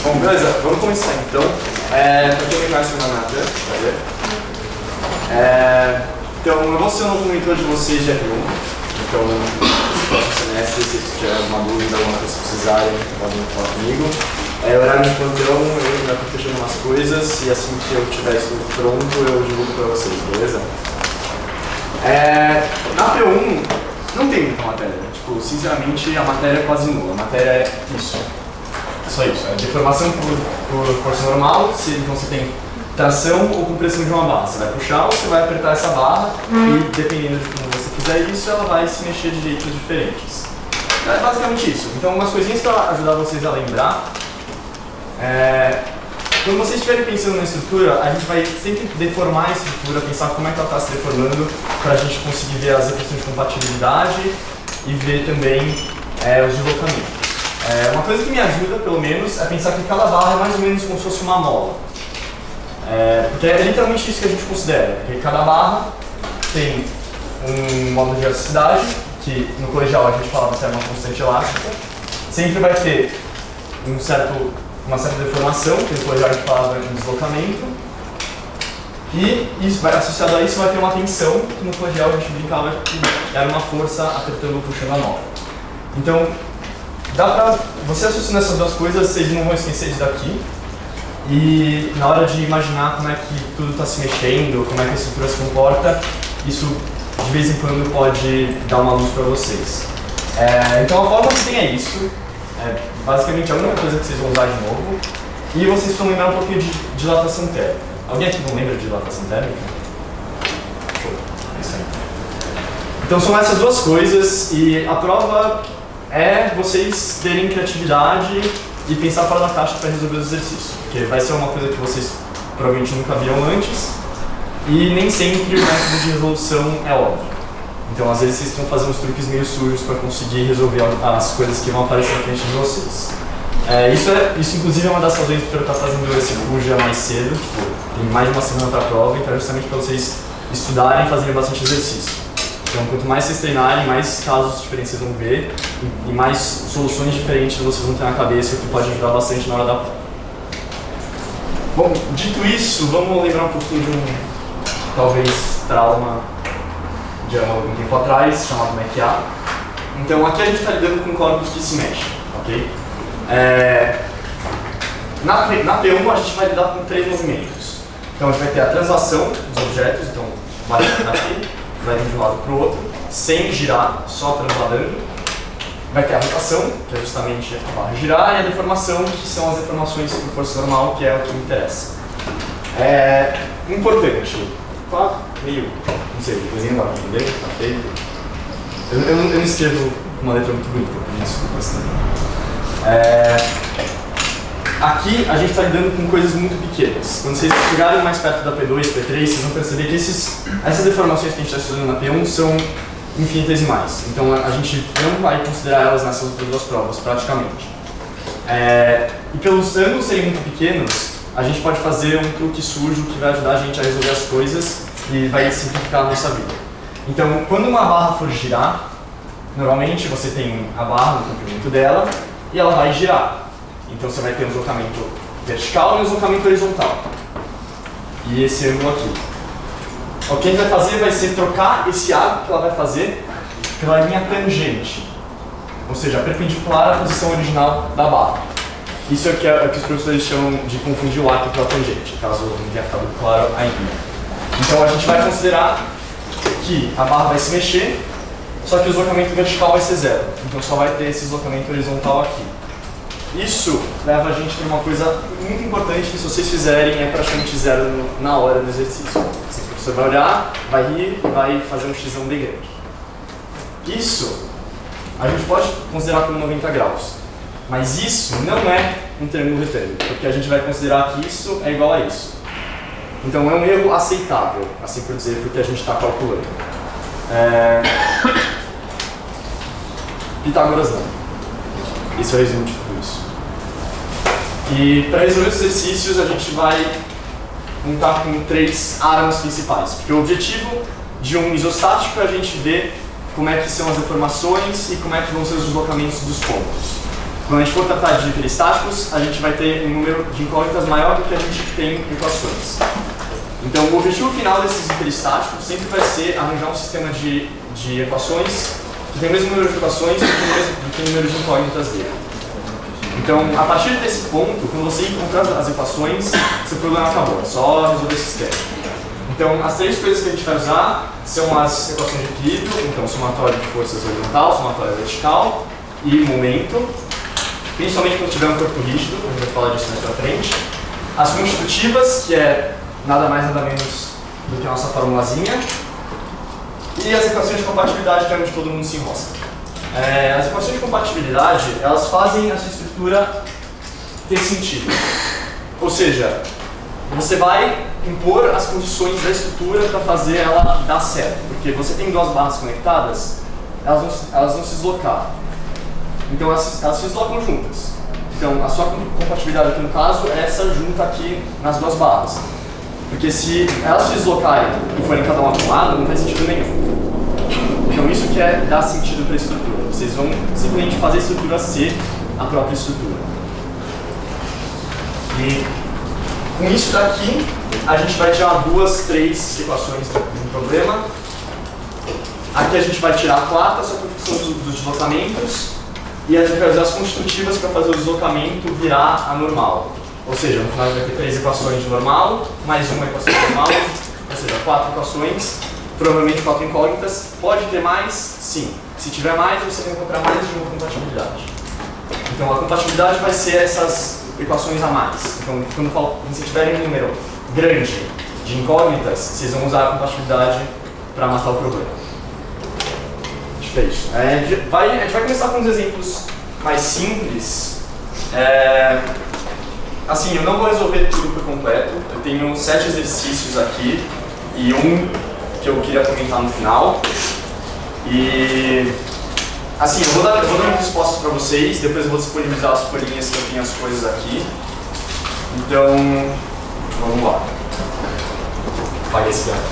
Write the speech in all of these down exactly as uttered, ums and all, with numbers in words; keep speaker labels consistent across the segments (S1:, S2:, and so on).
S1: Bom, beleza, vamos começar então. É, para quem me conhece, meu nome é Natan, prazer. É, então, eu vou ser o novo mentor de vocês de R um. Então, no próximo semestre, se vocês tiverem alguma dúvida, alguma coisa que precisarem, podem falar comigo. É, horário de plantão, eu já estou fechando umas coisas e assim que eu tiver isso pronto, eu divulgo para vocês, beleza? É, na P um, não tem muita matéria. Tipo, sinceramente, a matéria é quase nula. A matéria é isso. É só isso. É deformação por, por força normal, se, então você tem tração ou compressão de uma barra. Você vai puxar ou você vai apertar essa barra e, dependendo de como você fizer isso, ela vai se mexer de jeitos diferentes. É basicamente isso. Então, umas coisinhas para ajudar vocês a lembrar. É, quando vocês estiverem pensando na estrutura, a gente vai sempre deformar a estrutura, pensar como é que ela está se deformando, para a gente conseguir ver as equações de compatibilidade e ver também é, os deslocamentos. É, uma coisa que me ajuda, pelo menos, é pensar que cada barra é mais ou menos como se fosse uma mola. É, porque é literalmente isso que a gente considera, porque cada barra tem um módulo de elasticidade, que no colegial a gente falava que era uma constante elástica, sempre vai ter um certo, uma certa deformação, que no colegial a gente falava de um deslocamento, e isso, vai, associado a isso vai ter uma tensão, que no colegial a gente brincava que era uma força apertando ou puxando a mola. Então, dá pra, você associando essas duas coisas, vocês não vão esquecer disso daqui. E na hora de imaginar como é que tudo está se mexendo, como é que a estrutura se comporta, isso de vez em quando pode dar uma luz para vocês. É, então a forma que tem é isso, é basicamente a única coisa que vocês vão usar de novo. E vocês vão lembrar um pouquinho de dilatação térmica. Alguém aqui não lembra de dilatação térmica? Show, é isso aí. Então são essas duas coisas e a prova é vocês terem criatividade e pensar fora da caixa para resolver os exercícios, porque vai ser uma coisa que vocês provavelmente nunca viram antes e nem sempre o método de resolução é óbvio. Então, às vezes, vocês estão fazendo uns truques meio sujos para conseguir resolver as coisas que vão aparecer na frente de vocês. É, isso, é, isso, inclusive, é uma das razões para eu estar fazendo esse Fuja mais cedo, tipo, tem mais de uma semana para a prova, então é justamente para vocês estudarem e fazerem bastante exercício. Então, quanto mais vocês treinarem, mais casos diferentes vocês vão ver e mais soluções diferentes vocês vão ter na cabeça, o que pode ajudar bastante na hora da prova. Bom, dito isso, vamos lembrar um pouquinho de um, talvez, trauma de algum tempo atrás, chamado M E C A. Então, aqui a gente está lidando com corpos que se mexem, ok? É, na, na P um, a gente vai lidar com três movimentos. Então, a gente vai ter a translação dos objetos, então, vai daqui, vai de um lado para o outro, sem girar, só transladando. Vai ter a rotação, que é justamente a barra girar, e a deformação, que são as deformações por força normal, que é o que me interessa. É importante, claro, meio, não sei, desenho dá para entender, tá feio. Eu, eu, eu não escrevo com uma letra muito bonita, por isso, bastante. É, aqui a gente está lidando com coisas muito pequenas. Quando vocês chegarem mais perto da P dois, P três, vocês vão perceber que esses, essas deformações que a gente está estudando na P um são infinitesimais. Então a gente não vai considerar elas nessas outras duas provas, praticamente. É, e pelos ângulos serem muito pequenos, a gente pode fazer um truque sujo que vai ajudar a gente a resolver as coisas e vai simplificar a nossa vida. Então, quando uma barra for girar, normalmente você tem a barra no comprimento dela e ela vai girar. Então você vai ter um deslocamento vertical e um deslocamento horizontal. E esse ângulo aqui. O que a gente vai fazer vai ser trocar esse arco que ela vai fazer pela linha tangente. Ou seja, perpendicular à posição original da barra. Isso é o que, é, é que os professores chamam de confundir o arco pela tangente, caso não tenha ficado claro ainda. Então a gente vai considerar que a barra vai se mexer, só que o deslocamento vertical vai ser zero. Então só vai ter esse deslocamento horizontal aqui. Isso leva a gente para uma coisa muito importante que, se vocês fizerem, é praticamente zero no, na hora do exercício. Assim, o professor vai olhar, vai rir e vai fazer um xão bem grande. Isso a gente pode considerar como noventa graus, mas isso não é um triângulo retângulo, porque a gente vai considerar que isso é igual a isso. Então é um erro aceitável, assim por dizer, porque a gente está calculando. É... Pitágoras não. Isso é o resumo de tudo isso. E para resolver os exercícios, a gente vai contar com três armas principais. Porque o objetivo de um isostático é a gente ver como é que são as deformações e como é que vão ser os deslocamentos dos pontos. quando a gente for tratar de hiperestáticos, a gente vai ter um número de incógnitas maior do que a gente tem equações. Então, o objetivo final desses hiperestáticos sempre vai ser arranjar um sistema de, de equações que tem o mesmo número de equações do que o, mesmo, do que o número de incógnitas dele. Então, a partir desse ponto, quando você encontrar as equações, seu problema acabou, é só resolver esse esquema. Então, as três coisas que a gente vai usar são as equações de equilíbrio, então somatório de forças horizontal, somatório vertical e momento, principalmente quando tiver um corpo rígido, a gente vai falar disso mais pra frente. As constitutivas, que é nada mais nada menos do que a nossa formulazinha, e as equações de compatibilidade, que é onde todo mundo se enrosca. É, as equações de compatibilidade, elas fazem a sua estrutura ter sentido. Ou seja, você vai impor as condições da estrutura para fazer ela dar certo. Porque você tem duas barras conectadas, elas vão, elas vão se deslocar. Então elas, elas se deslocam juntas. Então a sua compatibilidade aqui no caso é essa junta aqui nas duas barras. Porque se elas se deslocarem e forem cada uma para um lado, não faz sentido nenhum. Então isso que é dar sentido para a estrutura. Vocês vão simplesmente fazer a estrutura ser a própria estrutura. E com isso daqui, a gente vai tirar duas, três equações de um problema. Aqui a gente vai tirar a quarta, só por questão dos deslocamentos. E a gente vai usar as constitutivas para fazer o deslocamento virar a normal. Ou seja, no final a gente vai ter três equações de normal, mais uma equação de normal, ou seja, quatro equações, provavelmente quatro incógnitas. Pode ter mais? Sim. Se tiver mais, você vai encontrar mais de uma compatibilidade. Então a compatibilidade vai ser essas equações a mais. Então, quando vocês tiverem um número grande de incógnitas, vocês vão usar a compatibilidade para matar o problema. Acho que é isso. É, a, gente vai, a gente vai começar com uns exemplos mais simples. É, assim, eu não vou resolver tudo por completo. Eu tenho sete exercícios aqui e um que eu queria comentar no final. E assim, eu vou dar, eu vou dar respostas para vocês, depois eu vou disponibilizar as folhinhas que eu tenho as coisas aqui. Então, vamos lá. Apague esse aqui.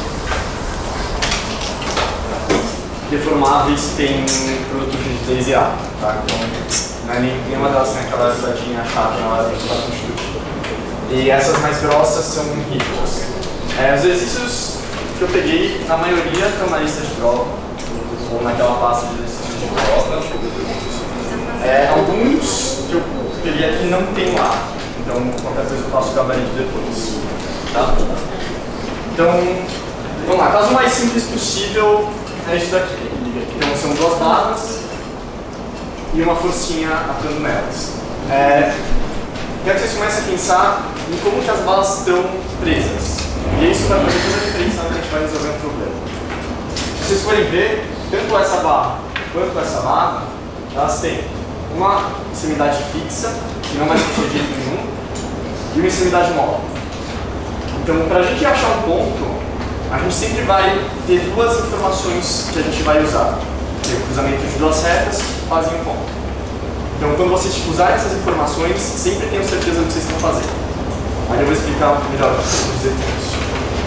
S1: Deformáveis tem produto de laser A, tá? Então, não é nem, nenhuma delas tem aquela ajusadinha chata na hora de usar constitutiva. E essas mais grossas são rígidas. É, os exercícios que eu peguei, na maioria, estão na lista de prova, ou naquela pasta de exercícios de prova. É, alguns que eu peguei aqui não tem lá, então qualquer coisa eu faço o gabarito depois. Tá? Então, vamos lá, caso mais simples possível é isso daqui. Então são duas barras e uma forcinha atando nelas. É, quero que vocês comecem a pensar em como que as barras estão presas. E isso vai fazer toda a diferença na hora que a gente vai resolver um problema. Se vocês forem ver, tanto essa barra quanto essa barra, elas têm uma extremidade fixa, que não vai ser de jeito nenhum, e uma extremidade móvel. Então, para a gente achar um ponto, a gente sempre vai ter duas informações que a gente vai usar. O cruzamento de duas retas fazem um ponto. Então, quando vocês usarem essas informações, sempre tenham certeza do que vocês estão fazendo. Aí eu vou explicar melhor o que eu vou dizer com isso.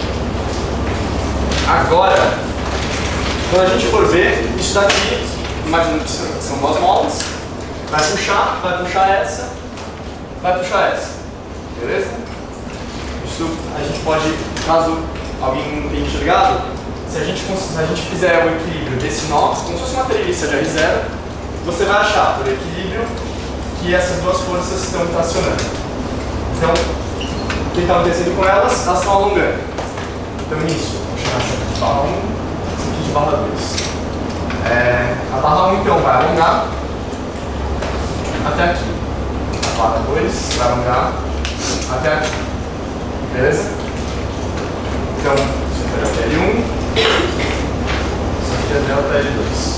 S1: Agora, quando a gente for ver, isso daqui, imagina que são duas molas, vai puxar, vai puxar essa, vai puxar essa. Beleza? Isso a gente pode, caso alguém não tenha enxergado, se a gente, se a gente fizer o equilíbrio desse nó, como se fosse uma treliça de R zero, você vai achar, por equilíbrio, que essas duas forças estão tracionando. Então, o que está acontecendo com elas? Elas estão alongando. Então, isso, vou chamar essa aqui de barra um, essa aqui de barra dois. É, a barra um, então, vai alongar até aqui. A barra dois vai alongar até aqui. Beleza? Então, isso aqui é delta L um, isso aqui é delta L dois.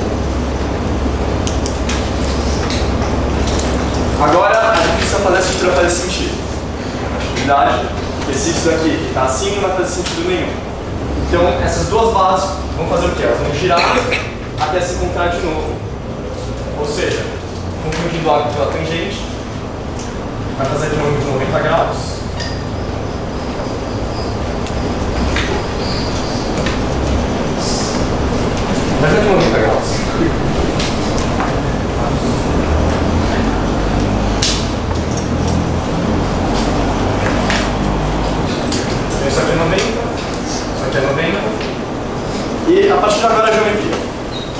S1: Agora, a gente precisa fazer a estrutura fazer sentido. Atividade, esse isso aqui que está assim não vai fazer sentido nenhum. Então, essas duas barras vão fazer o quê? Elas vão girar até se encontrar de novo. Ou seja, confundindo o ângulo pela tangente, vai fazer de um ângulo de noventa graus. Vai fazer de noventa graus.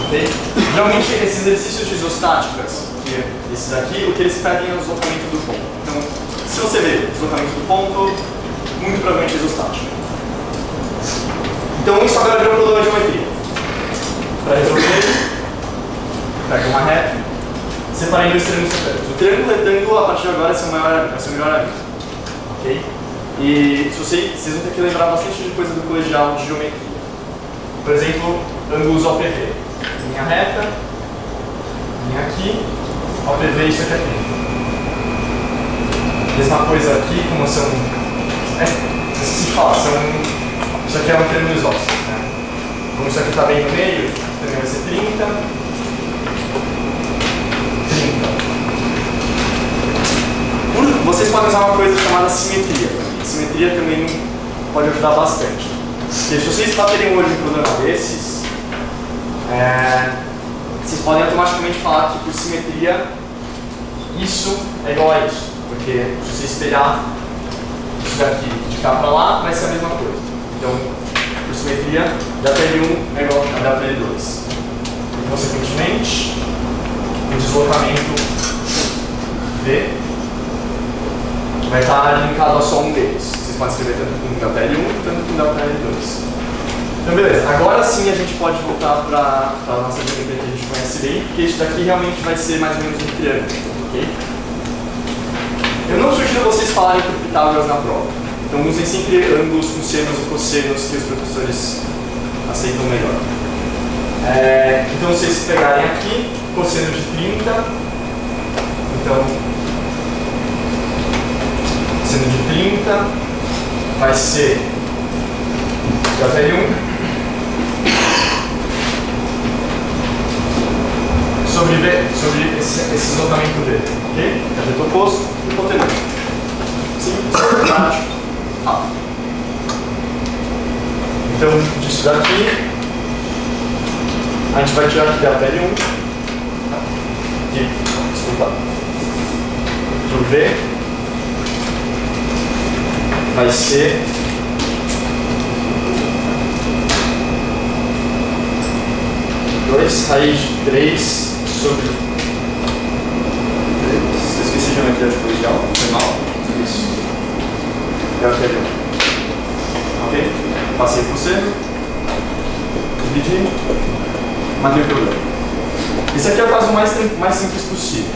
S1: Okay? Geralmente esses exercícios de isostáticas, que esses aqui, o que eles pedem é o deslocamento do ponto. Então, se você vê o deslocamento do ponto, muito provavelmente é isostático. Então isso agora virou um problema de geometria. Para resolver, pega uma reta, separa em dois triângulos retângulos. O triângulo retângulo, a partir de agora, vai ser o maior, vai ser o melhor amigo. Ok? E se você, vocês vão ter que lembrar bastante de coisa do colegial de geometria. Por exemplo, ângulos O P V. Linha reta, linha aqui, O P V, isso aqui é tempo. Mesma coisa aqui, como são. É, esqueci de falar, são. Isso aqui é um triângulo isósceles, né? Como isso aqui está bem no meio, também vai ser trinta. trinta. Por, vocês podem usar uma coisa chamada simetria. Simetria também pode ajudar bastante. Porque se vocês baterem o olho em um problema desses, é, vocês podem automaticamente falar que por simetria isso é igual a isso. Porque se você espelhar isso daqui de cá para lá, vai ser a mesma coisa. Então, por simetria, delta L um é igual a delta L dois. E, consequentemente, o deslocamento V vai estar linkado a só um deles. Vocês podem escrever tanto com delta L um quanto com delta L dois. Então, beleza. Agora sim a gente pode voltar para a nossa geometria que a gente conhece bem, porque isso daqui realmente vai ser mais ou menos um triângulo, ok? Eu não sugiro vocês falarem por Pitágoras na prova. Então usem sempre ângulos com senos e cossenos que os professores aceitam melhor. É, então vocês pegarem aqui, cosseno de trinta. Então, cosseno de trinta vai ser delta L um sobre, v, sobre esse, esse deslocamento V. Ok? Cateto oposto e hipotenusa. Simples, prático, rápido. Então, disso daqui, a gente vai tirar aqui delta L um. Aqui, desculpa. Por V vai ser dois raiz de três sobre. Eu esqueci de geometria de colegial, foi mal. Isso. Delta L um. Ok? Passei por C. Dividi. Matei o problema. Esse aqui é o caso mais, mais simples possível.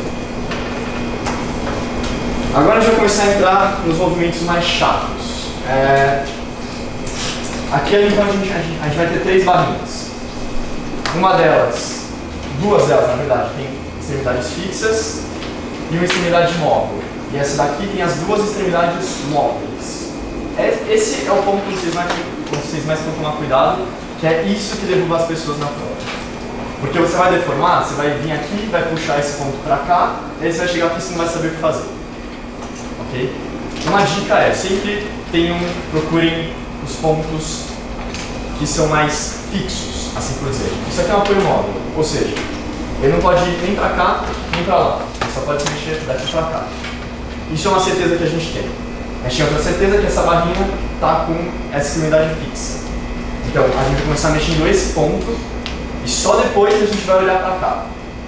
S1: Agora a gente vai começar a entrar nos movimentos mais chatos. É... Aqui então a gente, a, gente, a gente vai ter três barrinhas. Uma delas, duas delas na verdade, tem extremidades fixas e uma extremidade móvel. E essa daqui tem as duas extremidades móveis. Esse é o ponto que vocês mais, vocês mais precisam tomar cuidado, que é isso que derruba as pessoas na prova. Porque você vai deformar, você vai vir aqui, vai puxar esse ponto para cá, e aí você vai chegar aqui e você não vai saber o que fazer. Ok? Uma dica é, sempre tenham, procurem os pontos que são mais fixos, assim por dizer. Isso aqui é um apoio móvel, ou seja, ele não pode ir nem para cá, nem para lá. Ele só pode se mexer daqui para cá. Isso é uma certeza que a gente tem. A gente tem outra certeza que essa barrinha está com essa extremidade fixa. Então, a gente vai começar mexendo esse ponto e só depois a gente vai olhar para cá.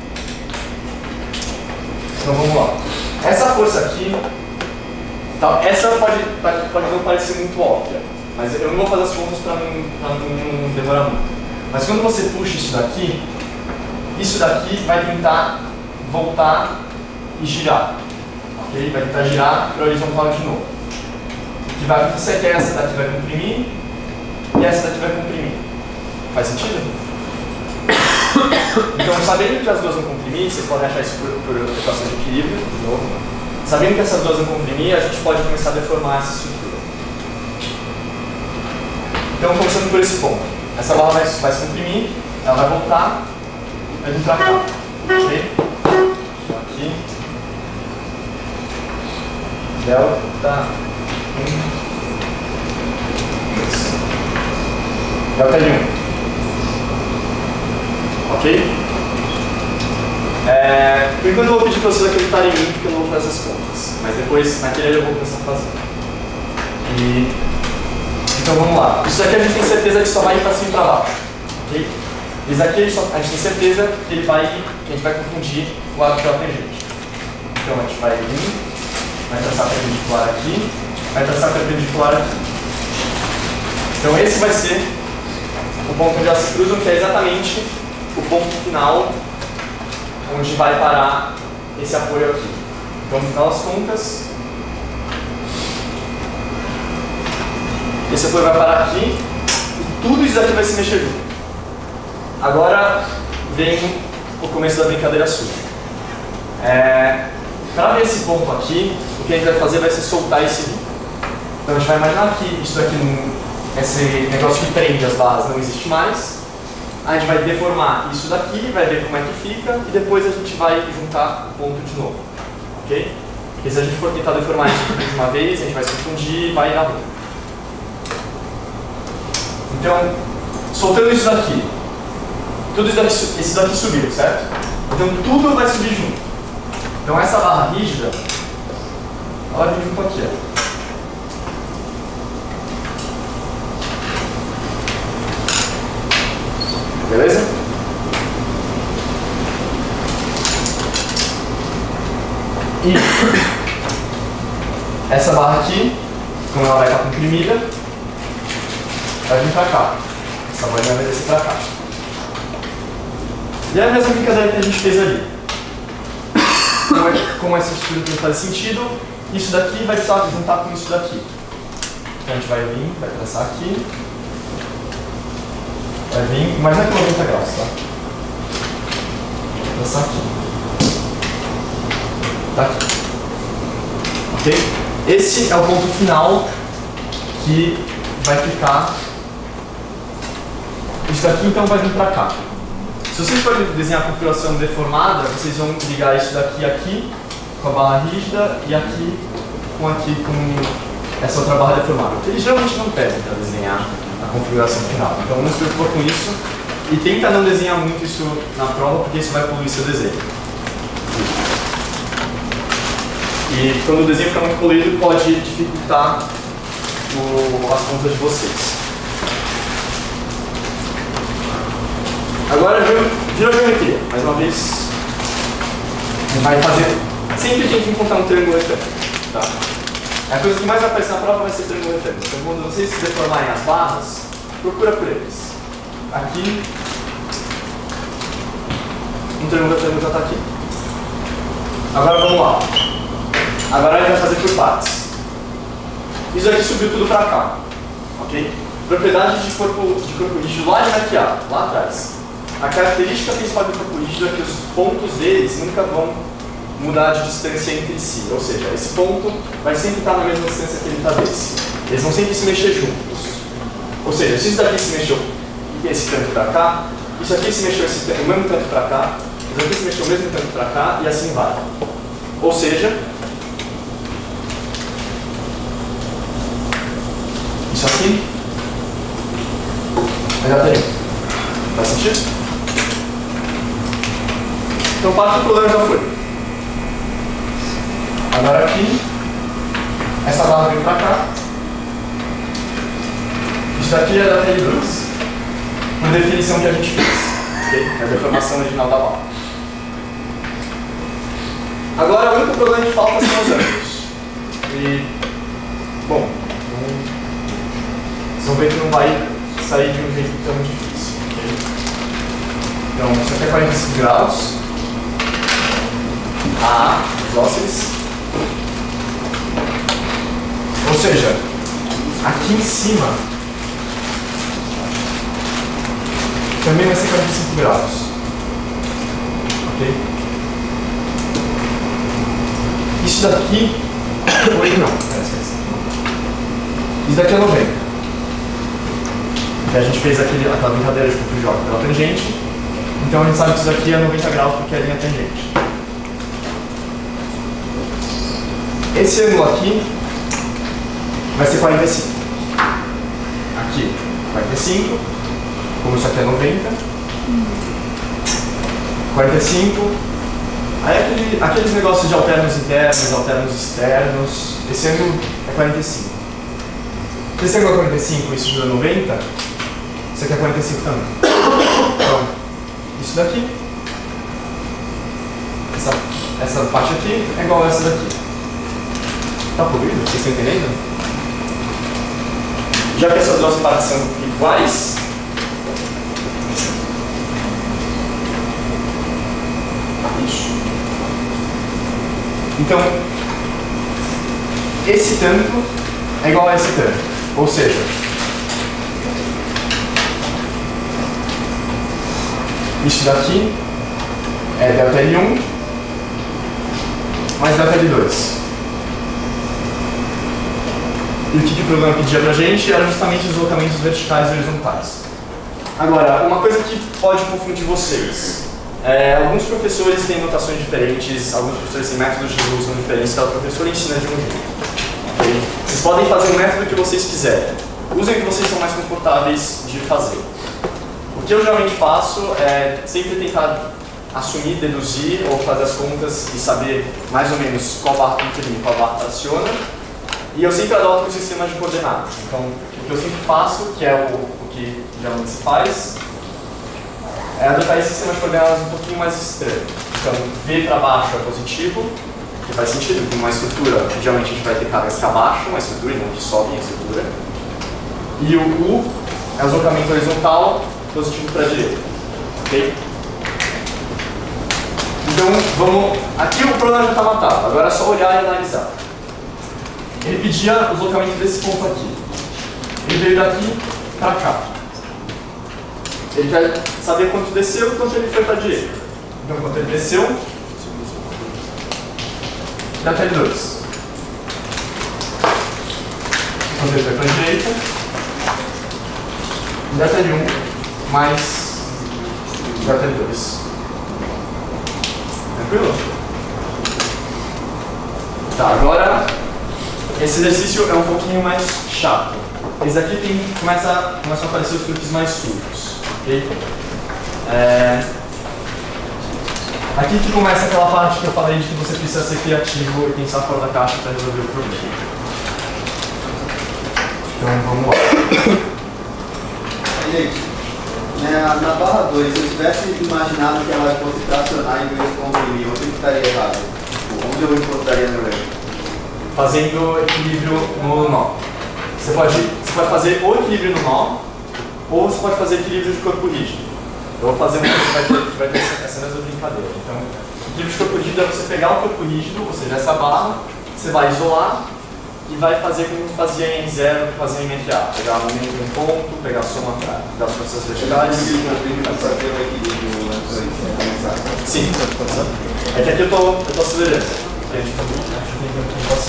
S1: Então, vamos lá. Essa força aqui, tá, essa pode, pode não parecer muito óbvia, mas eu não vou fazer as contas para não, não, não demorar muito. Mas quando você puxa isso daqui, isso daqui vai tentar voltar e girar. Okay? Vai tentar girar para o horizontal de novo. O que vai acontecer é que essa daqui vai comprimir e essa daqui vai comprimir. Faz sentido? Então, sabendo que as duas vão comprimir, vocês podem achar isso por, por equação de equilíbrio, de novo. Sabendo que essas duas vão comprimir, a gente pode começar a deformar essa estrutura. Então, começando por esse ponto. Essa barra vai, vai se comprimir, ela vai voltar, vai vir para cá. Ok? Então, aqui. Delta um. Delta L um. Ok? É, por enquanto eu vou pedir para vocês acreditarem em mim, porque eu não vou fazer essas contas. Mas depois, naquele eu vou começar a fazer. E... Então vamos lá. Isso aqui a gente tem certeza que só vai ir para cima e para baixo. Ok? Esse daqui a gente, só, a gente tem certeza que ele vai, que a gente vai confundir o lado pela tangente. Então a gente vai vir, vai traçar perpendicular aqui, vai traçar perpendicular aqui. Então esse vai ser o ponto onde elas se cruzam, que é exatamente o ponto final onde vai parar esse apoio aqui. Então no final das contas, esse apoio vai parar aqui e tudo isso daqui vai se mexer junto. Agora vem o começo da brincadeira suja. É, Para ver esse ponto aqui, o que a gente vai fazer vai ser soltar esse vínculo. Então a gente vai imaginar que isso daqui, esse negócio que prende as barras não existe mais. A gente vai deformar isso daqui, vai ver como é que fica e depois a gente vai juntar o ponto de novo. Ok? Porque se a gente for tentar deformar isso de uma vez, a gente vai se confundir e vai ir na rua. Então, soltando isso daqui, tudo isso daqui, esse daqui subiu, certo? Então tudo vai subir junto. Então essa barra rígida, ela vem junto aqui, ó. Beleza? E essa barra aqui, como ela vai estar comprimida, vai vir pra cá. Essa bolinha vai descer pra cá. E é a mesma brincadeira que a gente fez ali. Como, é, como essa estrutura não faz sentido, isso daqui vai precisar juntar com isso daqui. Então a gente vai vir, vai traçar aqui. Vai vir, mas não é que noventa graus, tá? Vou traçar aqui. Tá aqui. Ok? Esse é o ponto final que vai ficar. Isso daqui então vai vir pra cá. Se vocês forem desenhar a configuração deformada, vocês vão ligar isso daqui aqui com a barra rígida e aqui com aqui com essa outra barra deformada. Eles geralmente não pedem para desenhar a configuração final, então não se preocupa com isso e tenta não desenhar muito isso na prova, porque isso vai poluir seu desenho. E quando o desenho fica muito poluído, pode dificultar o, as contas de vocês. Agora vira a geometria. Mais uma vez, a gente vai fazer. Sempre tem que encontrar um triângulo retângulo. Tá? A coisa que mais vai aparecer na prova vai ser triângulo retângulo. Então, quando vocês se deformarem as barras, procura por eles. Aqui, um triângulo retângulo já está aqui. Agora vamos lá. Agora a gente vai fazer por partes. Isso aqui subiu tudo para cá. Ok? Propriedade de corpo, de corpo rígido lá de maquiar, lá atrás. A característica principal do corpo rígido é que os pontos deles nunca vão mudar de distância entre si. Ou seja, esse ponto vai sempre estar na mesma distância que ele está desse. Eles vão sempre se mexer juntos. Ou seja, se isso daqui se mexeu esse tanto para cá, isso aqui se mexeu esse, o mesmo tanto para cá, isso aqui se mexeu o mesmo tanto para cá e assim vai. Ou seja, isso aqui já tem. Faz sentido? Então parte do problema já foi. Agora aqui, essa barra vem para cá. Isso daqui é da T I Brooks, por definição que a gente fez. Okay? É a deformação original da barra. Agora o único problema que falta são os ângulos. E, bom, vocês vão ver que não vai sair de um jeito tão difícil. Okay? Então, isso aqui é quarenta e cinco graus. A, os ósseos. Ou seja, aqui em cima também vai ser quarenta e cinco graus. Ok? Isso daqui. Oi, não. Isso daqui é noventa. Que a gente fez aquele, aquela brincadeira de confundir pela tangente. Então a gente sabe que isso daqui é noventa graus porque é a linha tangente. Esse ângulo aqui vai ser quarenta e cinco. Aqui, quarenta e cinco. Como isso aqui é noventa. quarenta e cinco. Aí aquele, aqueles negócios de alternos internos, alternos externos. Esse ângulo é quarenta e cinco. Se esse ângulo é quarenta e cinco e isso é noventa, isso aqui é quarenta e cinco também. Então, isso daqui. Essa, essa parte aqui é igual a essa daqui. Tá poluído? Vocês estão entendendo? Já que essas duas partes são iguais, isso. Então, esse tanto é igual a esse tanto. Ou seja, isso daqui é delta L um mais delta L dois. E o que, que o programa pedia pra gente era justamente os deslocamentos verticais e horizontais. Agora, uma coisa que pode confundir vocês. É, alguns professores têm notações diferentes, alguns professores têm métodos de resolução diferentes, cada professor ensina de um jeito. Okay? Vocês podem fazer o método que vocês quiserem. Usem o que vocês são mais confortáveis de fazer. O que eu geralmente faço é sempre tentar assumir, deduzir ou fazer as contas e saber mais ou menos qual barra comprime e qual barra traciona. E eu sempre adoto o sistema de coordenadas. Então, o que eu sempre faço, que é o, o que geralmente se faz, é adotar esse sistema de coordenadas um pouquinho mais estranho. Então, V para baixo é positivo, que faz sentido, com uma estrutura, geralmente a gente vai ter cargas que abaixam a estrutura e não que sobem a estrutura. E o U é o deslocamento horizontal, positivo para a direita. Ok? Então, vamos. Aqui o problema já está matado, agora é só olhar e analisar. Ele pedia o deslocamento desse ponto aqui. Ele veio daqui para cá. Ele quer saber quanto desceu e quanto ele foi para a direita. Então, quanto ele desceu, delta L dois. Quanto ele foi para a direita, delta L um mais delta L dois. Tranquilo? Tá, agora esse exercício é um pouquinho mais chato. Esse aqui tem, começa, começam a aparecer os truques mais sujos. Okay? É... Aqui que começa aquela parte que eu falei de que você precisa ser criativo e pensar fora da caixa para resolver o problema. Então vamos lá.
S2: Gente, na, na barra dois, se eu tivesse imaginado que ela fosse tracionar em vez de comprimir, onde que estaria errado? Onde eu encontraria no erro?
S1: Fazendo equilíbrio no nó. Você pode, você pode fazer ou equilíbrio no nó, ou você pode fazer equilíbrio de corpo rígido. Eu vou fazer uma coisa que vai ter, vai ter essa mesma brincadeira. Então, equilíbrio de corpo rígido é você pegar o corpo rígido, ou seja, essa barra, você vai isolar e vai fazer como fazia em zero, que fazia em M T A. Pegar o momento de um ponto, pegar a soma das forças verticais. Sim, é que aqui eu tô, eu tô acelerando. A gente tem que passar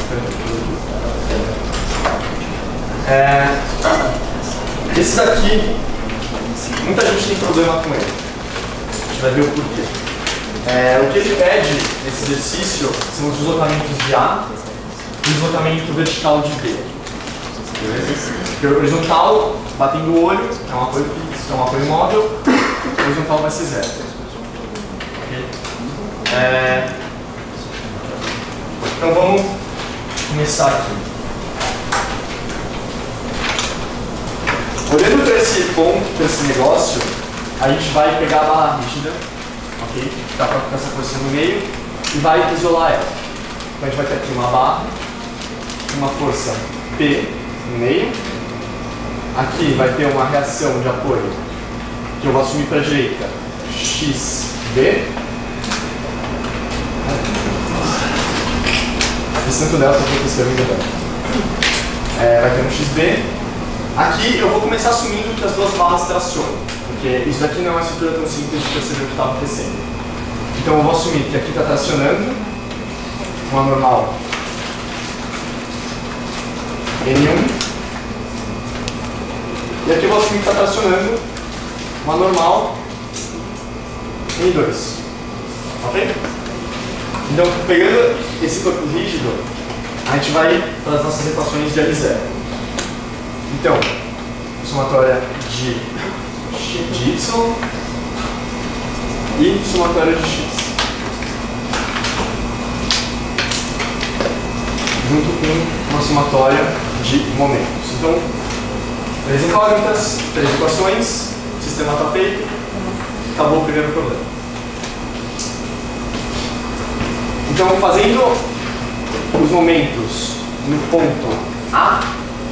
S1: é, esse daqui, muita gente tem problema com ele. A gente vai ver o porquê. É, o que ele pede nesse exercício são os deslocamentos de A e o deslocamento vertical de B. Beleza? Porque o horizontal, batendo o olho, é um apoio fixo, é um apoio móvel, o horizontal vai ser zero. Okay? É, então vamos começar aqui. Olhando para esse ponto, para esse negócio, a gente vai pegar a barra rígida, ok? Que está com essa posição no meio, e vai isolar ela. Então a gente vai ter aqui uma barra, uma força P no meio. Aqui vai ter uma reação de apoio, que eu vou assumir para a direita, X B. Esse tanto delta que eu escrevi agora. É, vai ter um X B. Aqui eu vou começar assumindo que as duas barras tracionam, porque isso daqui não é uma estrutura tão simples de perceber o que está acontecendo. Então eu vou assumir que aqui está tracionando, uma normal N um, e aqui eu vou assumir que está tracionando uma normal N dois. Ok? Então, pegando esse corpo rígido, a gente vai para as nossas equações de L zero. Então, somatória de, de Y e somatória de X. Junto com uma somatória de momentos. Então, três incógnitas, três equações, o sistema está feito. acabou o primeiro problema. Então, fazendo os momentos no ponto A,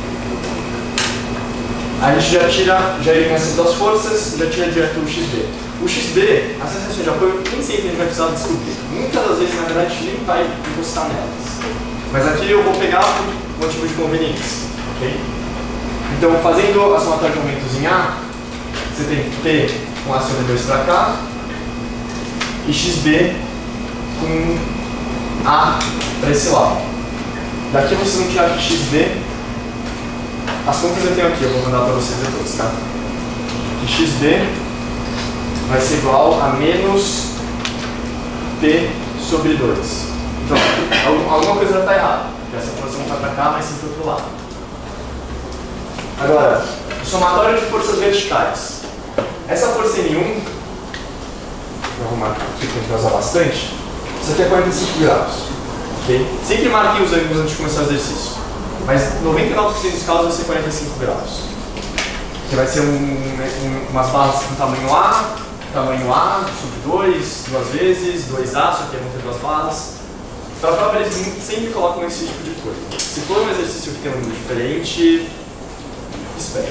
S1: a gente já tira, já elimina essas duas forças, já tira direto o X B. O X B, as sensações de apoio, nem sempre a gente vai precisar descobrir. Muitas das vezes, na verdade, a gente nem vai encostar nelas. Mas aqui eu vou pegar por motivo de conveniência. Okay? Então, fazendo a somatória de momentos em A, você tem P com A sobre dois para cá e X B com A para esse lado. Daqui vocês vão tirar X B. As contas eu tenho aqui, eu vou mandar para vocês depois, tá? Que X B vai ser igual a menos P sobre dois. Então, alguma coisa já está errada. Essa função está para cá, mas sim para o outro lado. Agora, somatório de forças verticais. Essa força N um, vou arrumar aqui para usar bastante, isso aqui é quarenta e cinco graus. Okay? Sempre marquem os ângulos antes de começar o exercício. Mas noventa e nove por cento dos casos vai ser quarenta e cinco graus. Que vai ser um, um, umas barras com tamanho A, tamanho A sobre dois, duas vezes, dois A, só que vão ter duas barras. Para a prova eles sempre colocam esse tipo de coisa. Se for um exercício que tem um número diferente, espere.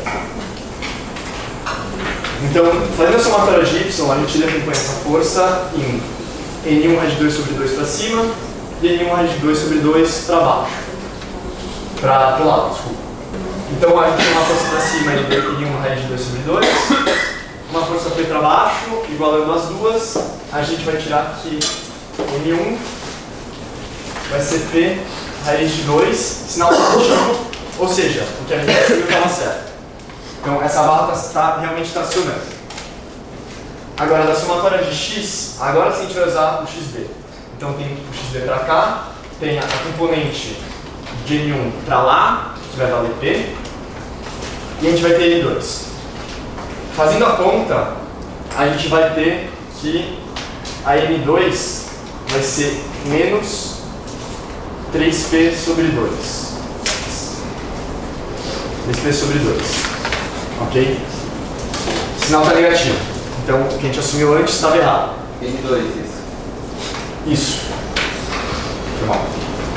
S1: Então, fazendo a somatória de Y, a gente decompõe essa força em N um raiz de dois sobre dois para cima e N um raiz de dois sobre dois para baixo. Para o lado, desculpa. Então a gente tem uma força para cima N um raiz de dois sobre dois, uma força P para baixo, igualando as duas, a gente vai tirar que N um vai ser P raiz de dois, sinal positivo, ou seja, o que a gente percebeu estava certo. Então essa barra está realmente tracionando. Agora, da somatória de X, agora sim a gente vai usar o X B. Então tem o X B para cá, tem a componente de N um para lá, que vai valer P, e a gente vai ter N dois. Fazendo a conta, a gente vai ter que a N dois vai ser menos três P sobre dois. três P sobre dois. Ok? O sinal está negativo. Então, o que a gente assumiu antes estava errado.
S2: N dois, isso.
S1: Isso. Foi mal.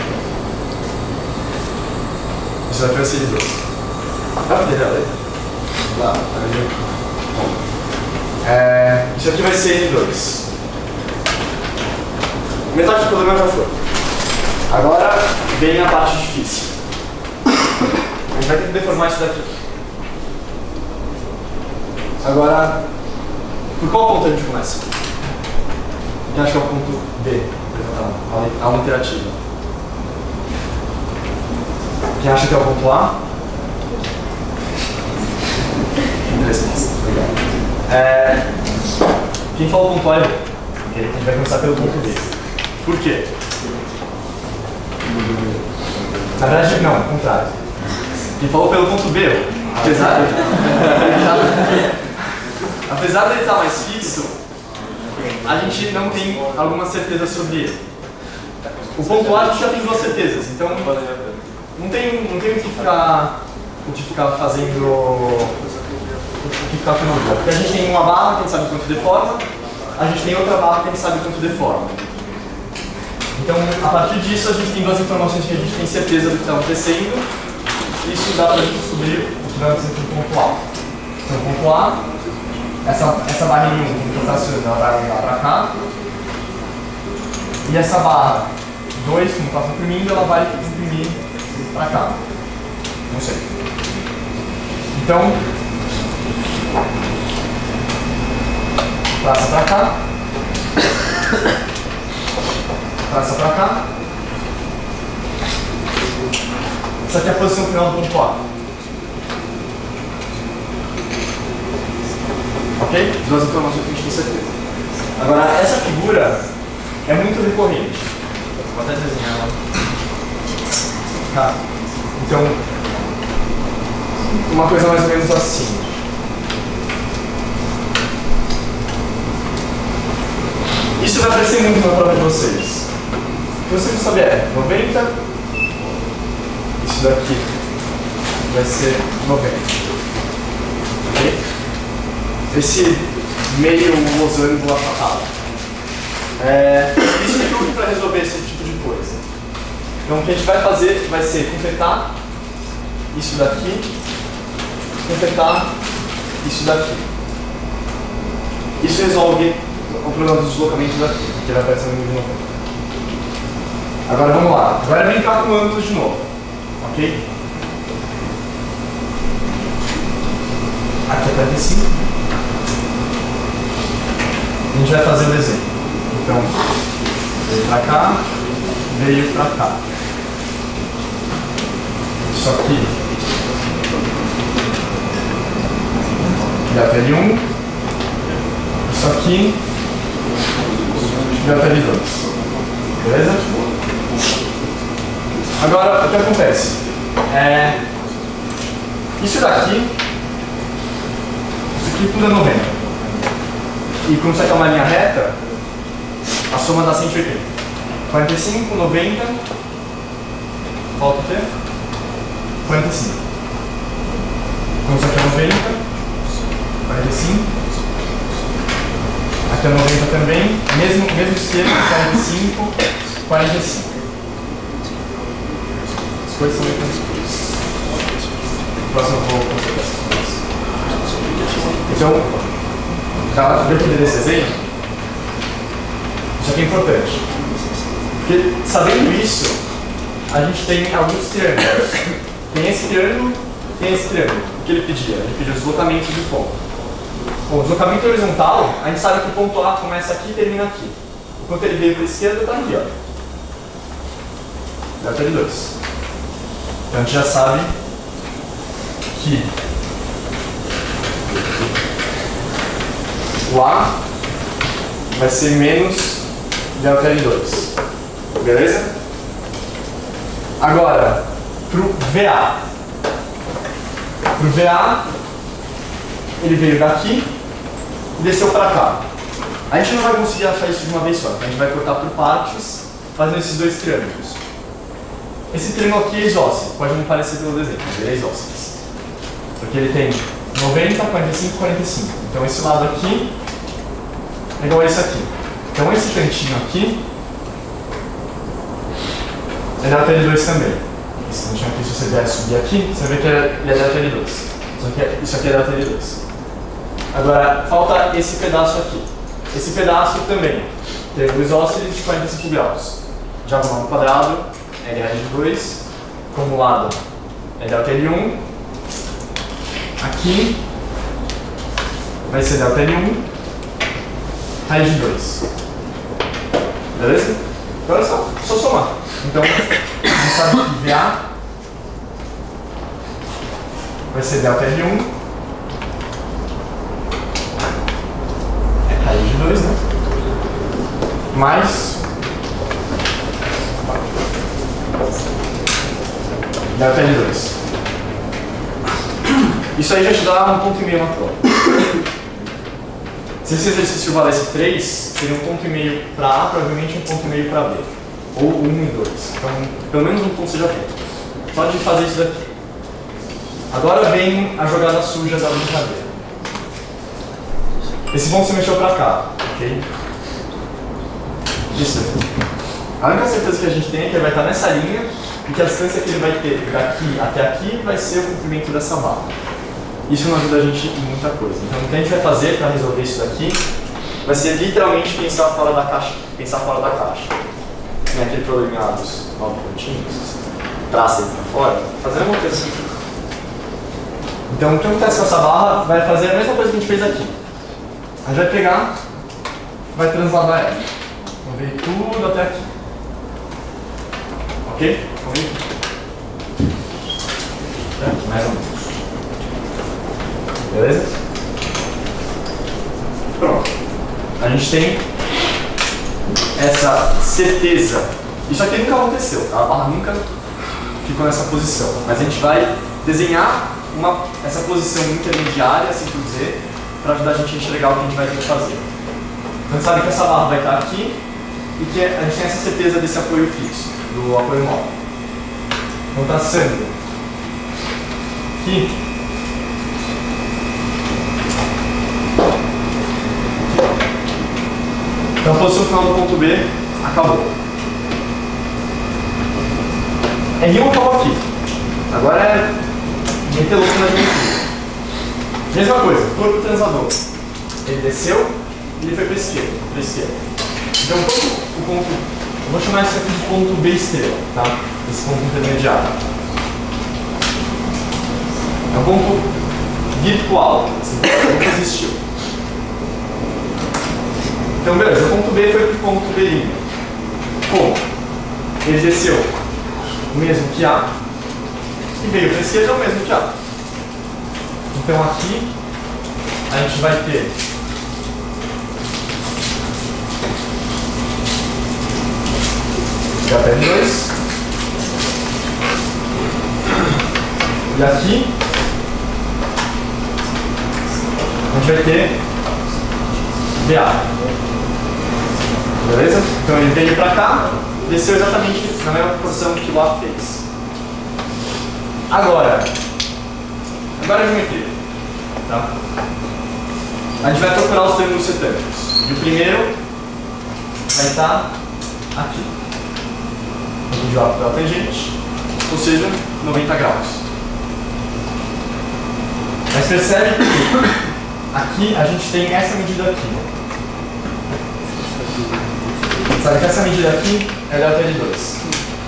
S1: Isso vai para N dois. Dá para entender a letra?
S2: Lá.
S1: Bom. É, isso aqui vai ser N dois. Metade do problema já foi. Agora vem a parte difícil. A gente vai ter que deformar isso daqui. Agora, por qual ponto a gente começa? Eu acho que é o ponto B. A alternativa. Quem acha que é o ponto A? Resposta. Legal. É, quem fala o ponto A é B. Okay? A gente vai começar pelo ponto B. Por quê? Na verdade, não, ao contrário. Quem falou pelo ponto B, apesar de apesar de ele estar mais fixo, a gente não tem alguma certeza sobre ele. O ponto A a gente já tem duas certezas, então não tem, não tem o que ficar, o que ficar fazendo, o que ficar fazendo. Porque a gente tem uma barra que a gente sabe quanto deforma, a gente tem outra barra que a gente sabe quanto deforma. Então, a partir disso, a gente tem duas informações que a gente tem certeza do que está acontecendo. Isso dá para a gente descobrir o que vai acontecer com o ponto A. Então, o ponto A, essa, essa barrinha que está tracionando, ela vai lá para cá. E essa barra dois, como está comprimindo, ela vai comprimir para cá. Não sei. Então, passa para cá. Passa para cá. Essa aqui é a posição final do ponto A. Ok? Duas informações que a gente tem certeza. Agora, essa figura é muito recorrente. Vou até desenhar ela. Tá. Então, uma coisa mais ou menos assim. Isso vai aparecer muito na prova de vocês. O que você não sabe é noventa, isso daqui vai ser noventa. Okay? Esse meio losango achatado. É, existe truque para resolver esse tipo de coisa. Então o que a gente vai fazer vai ser completar isso daqui, completar isso daqui. Isso resolve o problema dos deslocamentos daqui, que vai aparecer no nível noventa. Agora vamos lá. Agora vem cá com ângulos de novo. Ok? Aqui é quarenta e cinco. A gente vai fazer o desenho. Então, veio pra cá, veio pra cá. Isso aqui. Delta L um. Isso aqui. Delta L dois. Beleza? Agora, o que acontece? É, isso daqui, isso aqui tudo é noventa. E como isso aqui é uma linha reta, a soma dá cento e oitenta. quarenta e cinco, noventa, volta o quê? quarenta e cinco. Como isso aqui é noventa, quarenta e cinco. Aqui é noventa também, mesmo, mesmo esquema, quarenta e cinco, quarenta e cinco. As coisas são muito coisas. Próximo eu vou consertar essas coisas. Então, para dentro desse desenho, isso aqui é importante. Porque, sabendo isso, a gente tem alguns triângulos. Tem esse triângulo, tem esse triângulo. O que ele pedia? Ele pedia deslocamento de ponto. Bom, deslocamento horizontal, a gente sabe que o ponto A começa aqui e termina aqui. Enquanto ele veio para a esquerda, está aqui, ó. Delta L dois. Então a gente já sabe que o A vai ser menos delta L dois. Beleza? Agora, para o V A. Para o V A, ele veio daqui e desceu para cá. A gente não vai conseguir achar isso de uma vez só, então a gente vai cortar por partes, fazendo esses dois triângulos. Esse triângulo aqui é isósceles, pode não parecer pelo desenho, mas ele é isósceles. Porque ele tem noventa, quarenta e cinco, quarenta e cinco. Então esse lado aqui é igual a esse aqui. Então esse cantinho aqui é delta L dois também. Esse cantinho aqui, se você vier subir aqui, você vê que ele é delta L dois. Isso aqui é, isso aqui é delta L dois. Agora, falta esse pedaço aqui. Esse pedaço também tem o isósceles de quarenta e cinco graus. Diagonal ao quadrado, L raiz de dois. Como lado é delta L um. Aqui vai ser delta L um, raiz de dois. Beleza? Agora é só, só somar. Então, a gente sabe que V A vai ser delta L um, é raiz de dois, né? Mais delta L dois. Isso aí já te dá um ponto e meio na prova. Se esse exercício valesse três, seria um ponto e meio para A, provavelmente um ponto e meio para B. Ou um e dois. Então, pelo menos um ponto seja feito. Só de fazer isso daqui. Agora vem a jogada suja da brincadeira. Esse ponto se mexeu para cá, ok? Isso aqui. A única certeza que a gente tem é que ele vai estar nessa linha e que a distância que ele vai ter daqui até aqui vai ser o comprimento dessa barra. Isso não ajuda a gente em muita coisa. Então, o que a gente vai fazer para resolver isso daqui vai ser literalmente pensar fora da caixa. Pensar fora da caixa. Tem aquele probleminha lá dos nove pontinhos, traça ele para fora, fazer a mesma coisa assim. Então, o que acontece com essa barra vai fazer a mesma coisa que a gente fez aqui. A gente vai pegar, vai transladar ela. Vamos ver tudo até aqui. Ok? Vamos ver? Aqui, mais ou menos. Beleza? Pronto. A gente tem essa certeza. Isso aqui nunca aconteceu, tá? A barra nunca ficou nessa posição. Mas a gente vai desenhar uma, essa posição intermediária, assim por dizer, para ajudar a gente a enxergar o que a gente vai ter que fazer. Então a gente sabe que essa barra vai estar aqui e que a gente tem essa certeza desse apoio fixo, do apoio móvel. Então traçando aqui. Então a posição final do ponto B acabou. R um acabou aqui. Agora é meter louco na geometria. Mesma coisa, corpo transador. Ele desceu e ele foi para a esquerda, para a esquerda. Então todo o ponto, eu vou chamar isso aqui de ponto B estrela, tá? Esse ponto intermediário. É um ponto virtual, assim, nunca existiu. Então beleza, o ponto B foi para o ponto B'. Como? Ele desceu o mesmo que A e veio para a esquerda o mesmo que A. Então aqui a gente vai ter delta L dois e aqui a gente vai ter B A. Beleza? Então ele veio para cá, desceu exatamente na mesma posição que o A fez. Agora, agora a geometria. Tá? A gente vai procurar os triângulos setânicos. E o primeiro vai estar aqui. Aqui de lado pela tangente, ou seja, noventa graus. Mas percebe que aqui a gente tem essa medida aqui. Sabe que essa medida aqui é delta L dois.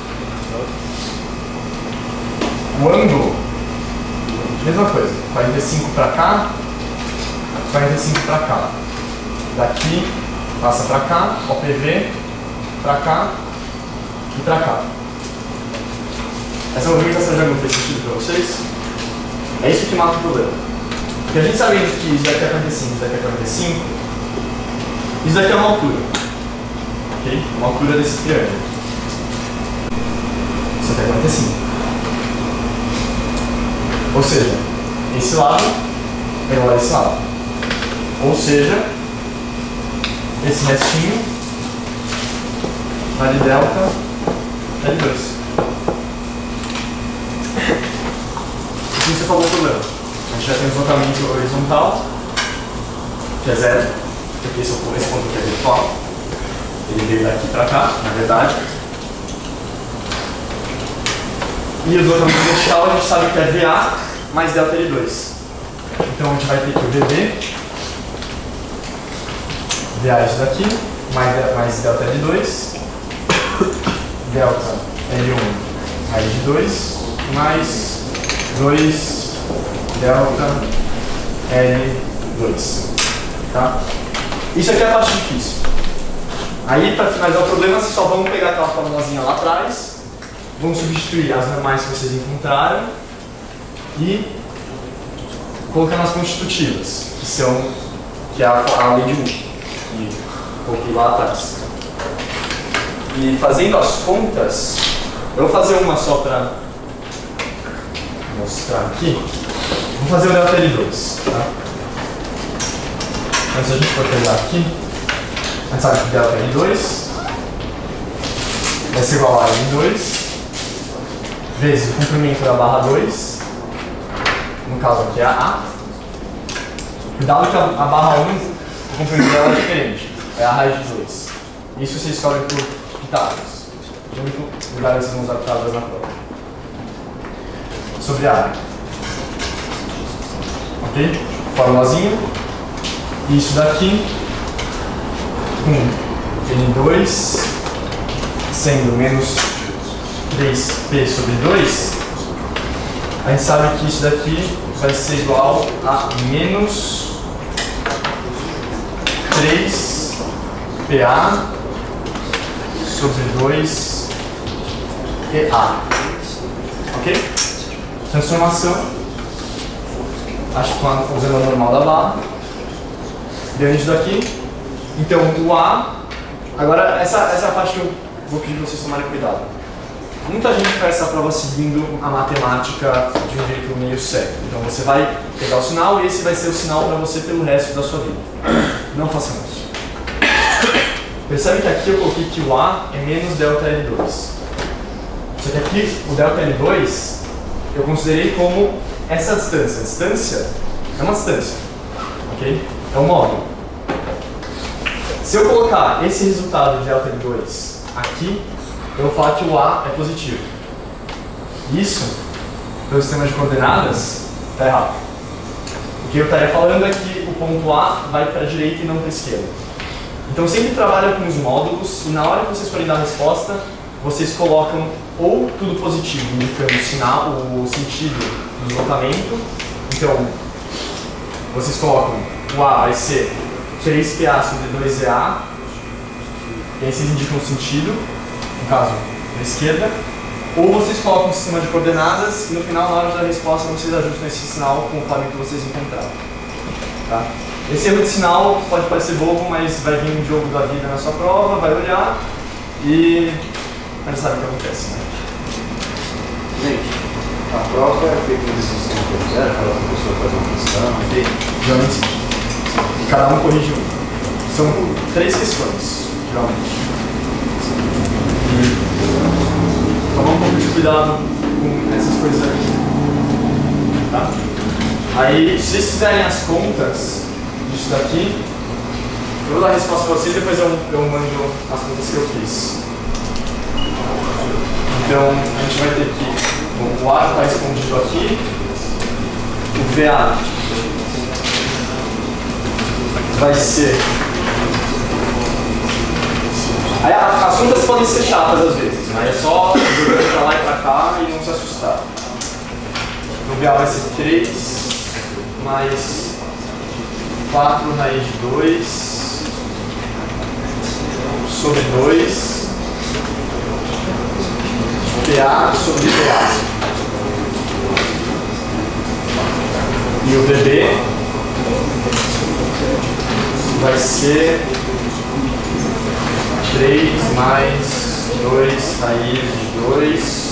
S1: O ângulo, mesma coisa, quarenta e cinco para cá, quarenta e cinco para cá. Daqui, passa para cá, O P V, para cá e para cá. Essa movimentação de ângulo fez sentido para vocês? É isso que mata o problema. Porque a gente sabendo que isso daqui é quarenta e cinco, isso daqui é quarenta e cinco, isso daqui é uma altura. Ok? Uma altura desse triângulo. Isso aqui é quarenta e cinco. Ou seja, esse lado é igual a esse lado. Ou seja, esse restinho vale delta L dois. Assim você falou o problema. A gente já tem o deslocamento horizontal, que é zero, porque esse, esse ponto aqui é virtual. Ele veio daqui para cá, na verdade. E o deslocamento vertical a gente sabe que é V A mais delta L dois. Então a gente vai ter que o V B, V A é isso daqui, mais, mais delta L dois, delta L um raiz de dois, mais dois delta L dois. Tá? Isso aqui é a parte difícil. Aí, para finalizar o problema, vocês só vão pegar aquela formulazinha lá atrás, vão substituir as normais que vocês encontraram e colocar nas constitutivas, que são que é a, a lei de Moore, que coloquei lá atrás. E fazendo as contas, eu vou fazer uma só para mostrar aqui. Vou fazer o delta L dois. Tá? Então, se a gente for pegar aqui, a gente sabe que delta L dois vai ser igual a L dois vezes o comprimento da barra dois, no caso aqui é a A. Cuidado que a, a barra um, o comprimento dela é diferente, é a raiz de dois. Isso vocês escolhem por Pitágoras. De muito lugar vocês vão usar Pitágoras na prova. Sobre a área. Ok? Formulazinha. Isso daqui com N dois sendo menos três P sobre dois, a gente sabe que isso daqui vai ser igual a menos três P A sobre dois E A. Ok? Transformação. Acho que usando a normal da barra. Deu isso daqui. Então o A. Agora, essa, essa é a parte que eu vou pedir para vocês tomarem cuidado. Muita gente faz essa prova seguindo a matemática de um jeito meio cego. Então você vai pegar o sinal e esse vai ser o sinal para você pelo resto da sua vida. Não façam isso. Percebe que aqui eu coloquei que o A é menos delta L dois. Só que aqui o delta L dois eu considerei como essa distância. A distância é uma distância. Ok? É um módulo. Se eu colocar esse resultado de delta de dois aqui, eu vou falar que o A é positivo. Isso, pelo sistema de coordenadas, está errado. O que eu estaria falando é que o ponto A vai para a direita e não para a esquerda. Então sempre trabalha com os módulos e na hora que vocês forem dar a resposta, vocês colocam ou tudo positivo, indicando o sinal, o sentido do deslocamento. Então, vocês colocam o A vai ser três P A sobre dois E A, e aí vocês indicam o sentido, no caso, da esquerda. Ou vocês colocam um sistema de coordenadas e no final, na hora da resposta, vocês ajustam esse sinal conforme que vocês encontraram. Tá? Esse erro de sinal pode parecer bobo, mas vai vir um jogo da vida na sua prova, vai olhar e a gente sabe o que acontece, né?
S3: Gente, a prova é feita em exercício que zero, cada pessoa faz uma questão,
S1: geralmente sim. E cada um corrige um. São três questões, geralmente. E tomar um pouco de cuidado com essas coisas aqui. Tá? Aí, se vocês fizerem as contas disso daqui, eu vou dar a resposta para vocês e depois eu, eu mando as contas que eu fiz. Então, a gente vai ter que, bom, o A está escondido aqui, o V A vai ser... Aí, as contas podem ser chatas às vezes, mas é só jogando para lá e para cá e não se assustar. O V A vai ser três mais quatro raiz de dois sobre dois P A sobre P A. E o V B vai ser três mais dois raiz de dois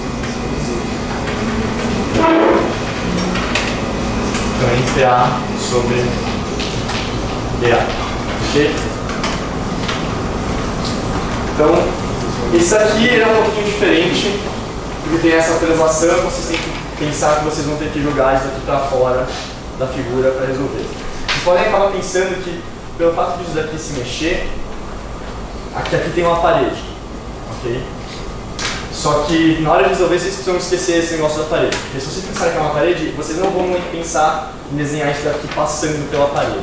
S1: também P A sobre B A. Ok? Então, esse aqui é um pouquinho diferente, porque tem essa translação, vocês têm que pensar que vocês vão ter que jogar isso aqui para fora da figura para resolver. Vocês podem acabar pensando que, pelo fato disso daqui se mexer, aqui, aqui tem uma parede, ok? Só que na hora de resolver vocês precisam esquecer esse negócio da parede, porque se vocês pensarem que é uma parede, vocês não vão pensar em desenhar isso daqui passando pela parede.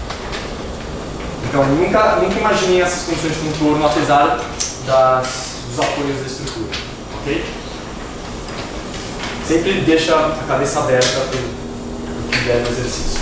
S1: Então nunca, nunca imaginem essas funções de contorno apesar das, dos apoios da estrutura, ok? Sempre deixa a cabeça aberta para o que vier no exercício.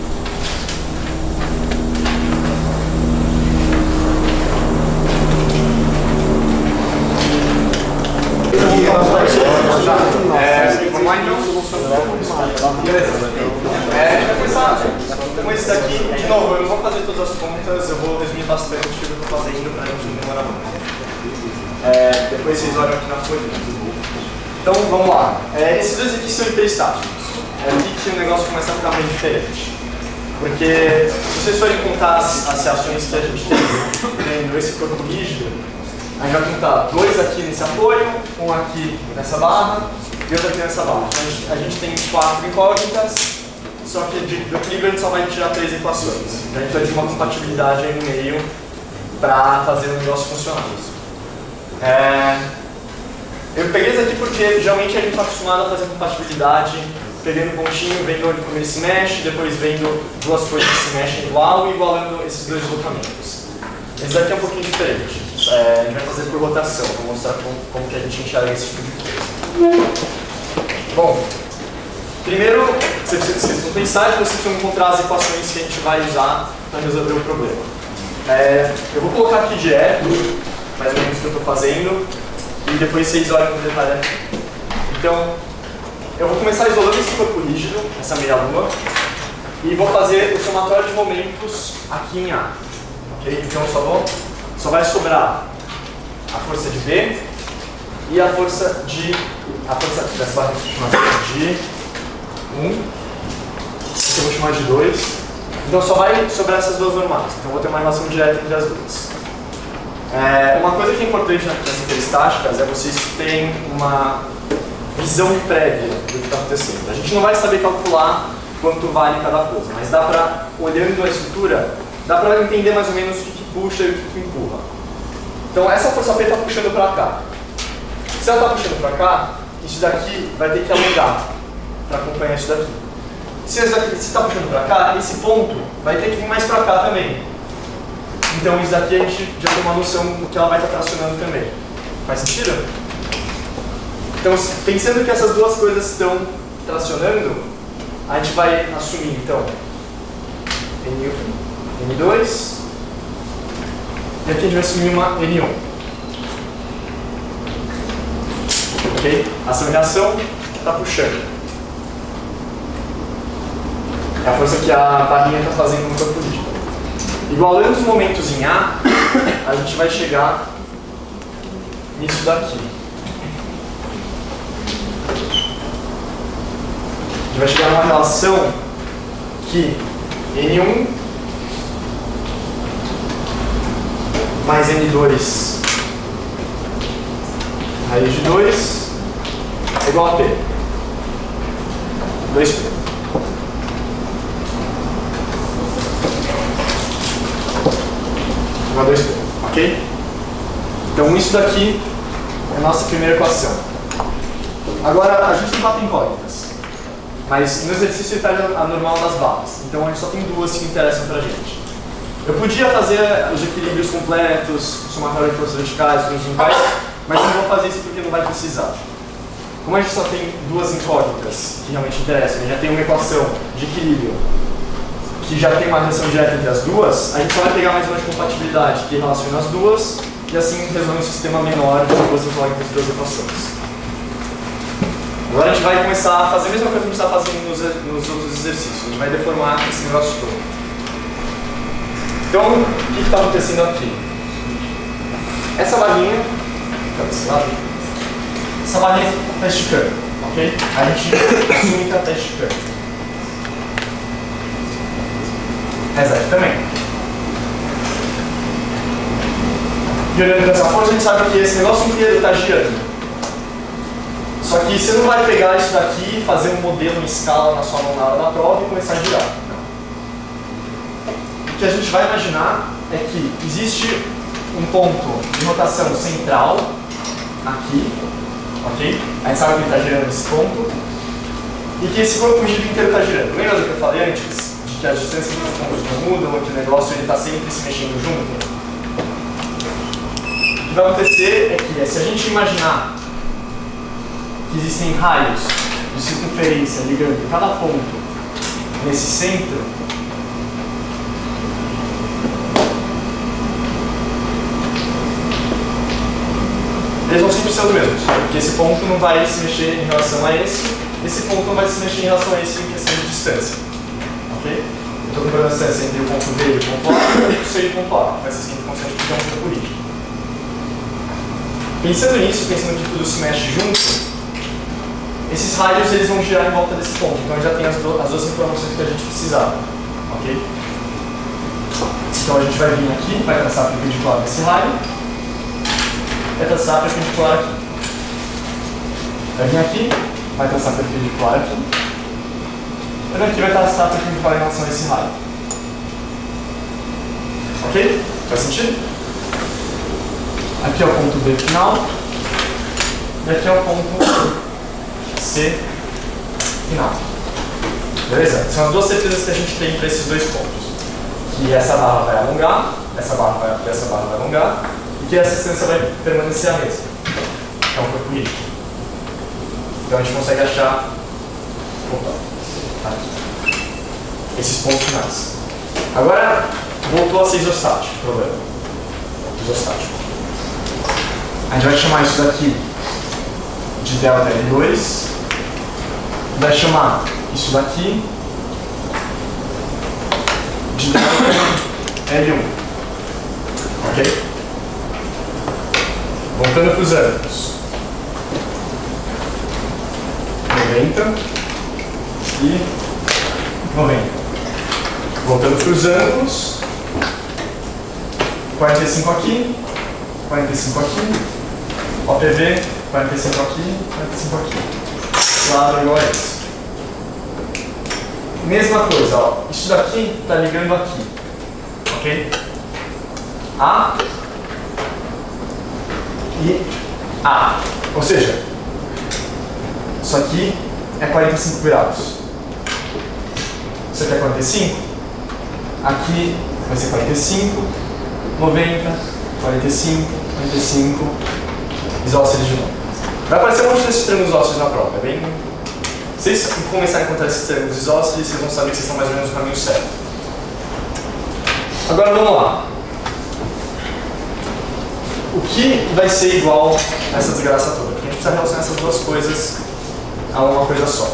S1: É, vamos lá então? Beleza. É, vai começar com esse daqui. De novo, eu não vou fazer todas as contas, eu vou resumir bastante o que eu estou fazendo para a gente não demorar muito. É, depois vocês olham aqui na folhinha. Então vamos lá. É, esses dois aqui são hiperestáticos. É aqui que o negócio começa a ficar mais diferente. Porque se vocês forem contar as, as reações que a gente tem tendo esse corpo rígido, a gente vai contar dois aqui nesse apoio, um aqui nessa barra e outro aqui nessa barra. Então a gente, a gente tem quatro incógnitas, só que de, do equilíbrio a gente só vai tirar três equações. Então a gente vai ter uma compatibilidade aí no meio para fazer o negócio funcionar. É, eu peguei isso aqui porque geralmente a gente está acostumado a fazer compatibilidade pegando um pontinho, vendo onde o primeiro se mexe, depois vendo duas coisas que se mexem igual e igualando esses dois deslocamentos. Esse daqui é um pouquinho diferente. É, a gente vai fazer por rotação, vou mostrar como, como que a gente enxerga esse tipo de coisa. Bom, primeiro, vocês precisam pensar que vocês precisam encontrar as equações que a gente vai usar para resolver o problema. É, eu vou colocar aqui direto, mais ou menos o que eu estou fazendo, e depois vocês olham no detalhe aqui. Então, eu vou começar isolando esse corpo rígido, essa meia-lua, e vou fazer o somatório de momentos aqui em A. Okay? Então, só, vou, só vai sobrar a força de B e a força de... a força dessa barra que eu vou chamar de um, que eu vou chamar de dois. Então, só vai sobrar essas duas normais. Então, eu vou ter uma relação direta entre as duas. É, uma coisa que é importante nessas hiperestásticas é vocês terem uma visão prévia do que está acontecendo. A gente não vai saber calcular quanto vale cada coisa, mas dá para, olhando a estrutura, dá para entender mais ou menos o que puxa e o que, que empurra. Então essa força P está puxando para cá. Se ela está puxando para cá, isso daqui vai ter que alongar para acompanhar isso daqui. Se está puxando para cá, esse ponto vai ter que vir mais para cá também. Então isso daqui a gente já tem uma noção do que ela vai estar tracionando também. Faz sentido? Então, pensando que essas duas coisas estão tracionando, a gente vai assumir, então, N dois, e aqui a gente vai assumir uma N um. Ok? Ação e reação está puxando. É a força que a barrinha está fazendo no corpo líquido. Igualando os momentos em A, a gente vai chegar nisso daqui. A gente vai chegar numa relação que N um mais N dois raiz de dois é igual a P. dois P. Igual a dois P. Ok? Então isso daqui é a nossa primeira equação. Agora, a gente não bate incógnitas. Mas no exercício ele pega a normal das barras. Então a gente só tem duas que interessam pra gente. Eu podia fazer os equilíbrios completos, somatório de forças verticais, horizontais, mas não vou fazer isso porque não vai precisar. Como a gente só tem duas incógnitas que realmente interessam, a gente já tem uma equação de equilíbrio que já tem uma relação direta entre as duas, a gente só vai pegar mais uma de compatibilidade que relaciona as duas e assim resolve um sistema menor de duas incógnitas e duas equações. Agora a gente vai começar a fazer a mesma coisa que a gente está fazendo nos, nos outros exercícios. A gente vai deformar esse negócio todo. Então, o que está acontecendo aqui? Essa barrinha, essa barrinha está esticando, ok? A gente assume que ela está esticando. Essa aqui também. E olhando dessa forma, a gente sabe que esse negócio inteiro está girando. Só que você não vai pegar isso daqui, fazer um modelo em escala na sua mão na hora da prova e começar a girar. Não. O que a gente vai imaginar é que existe um ponto de rotação central aqui, ok? A gente sabe que ele está girando nesse ponto e que esse corpo rígido inteiro está girando. Lembra do que eu falei antes? De que as distâncias dos pontos não mudam, que o negócio está sempre se mexendo junto? O que vai acontecer é que, se a gente imaginar que existem raios de circunferência ligando cada ponto nesse centro, eles vão sempre ser os mesmos, porque esse ponto não vai se mexer em relação a esse, esse ponto não vai se mexer em relação a esse em questão de distância. Ok? Eu estou comprando a distância entre o ponto B e o ponto A e o C e o ponto A, vai ser sempre constante porque é um corpo rígido. Pensando nisso, pensando que tudo se mexe junto, esses raios eles vão girar em volta desse ponto, então já tem as, do, as duas informações que a gente precisava, ok? Então a gente vai vir aqui, vai traçar perpendicular nesse raio, vai traçar perpendicular aqui. Vai vir aqui, vai traçar perpendicular aqui, e daqui vai traçar perpendicular em relação a esse raio. Ok? Faz sentido? Aqui é o ponto B final, e aqui é o ponto C final. Beleza? São as duas certezas que a gente tem para esses dois pontos. Que essa barra vai alongar, essa barra vai, essa barra vai alongar, e que essa distância vai permanecer a mesma. Que é um corpo rígido. Então a gente consegue achar opa, aqui, esses pontos finais. Agora voltou a ser isostático o problema. Isostático. A gente vai chamar isso daqui de delta L dois, vai chamar isso daqui de delta L um, ok? Voltando para os ângulos, noventa e noventa. Voltando para os ângulos, quarenta e cinco aqui, quarenta e cinco aqui, O P V, quarenta e cinco aqui, quarenta e cinco aqui. Lado igual a esse. Mesma coisa, ó. Isso daqui está ligando aqui. Ok? A e A. Ou seja, isso aqui é quarenta e cinco graus. Isso aqui é quarenta e cinco. Aqui vai ser quarenta e cinco, noventa, quarenta e cinco, quarenta e cinco. Isósceles de novo. Vai aparecer um monte desses triângulos isósceles na prova. É bem... Se vocês começarem a encontrar esses triângulos isósceles, vocês vão saber que vocês estão mais ou menos no caminho certo. Agora vamos lá. O que vai ser igual a essa desgraça toda? Porque a gente precisa relacionar essas duas coisas a uma coisa só.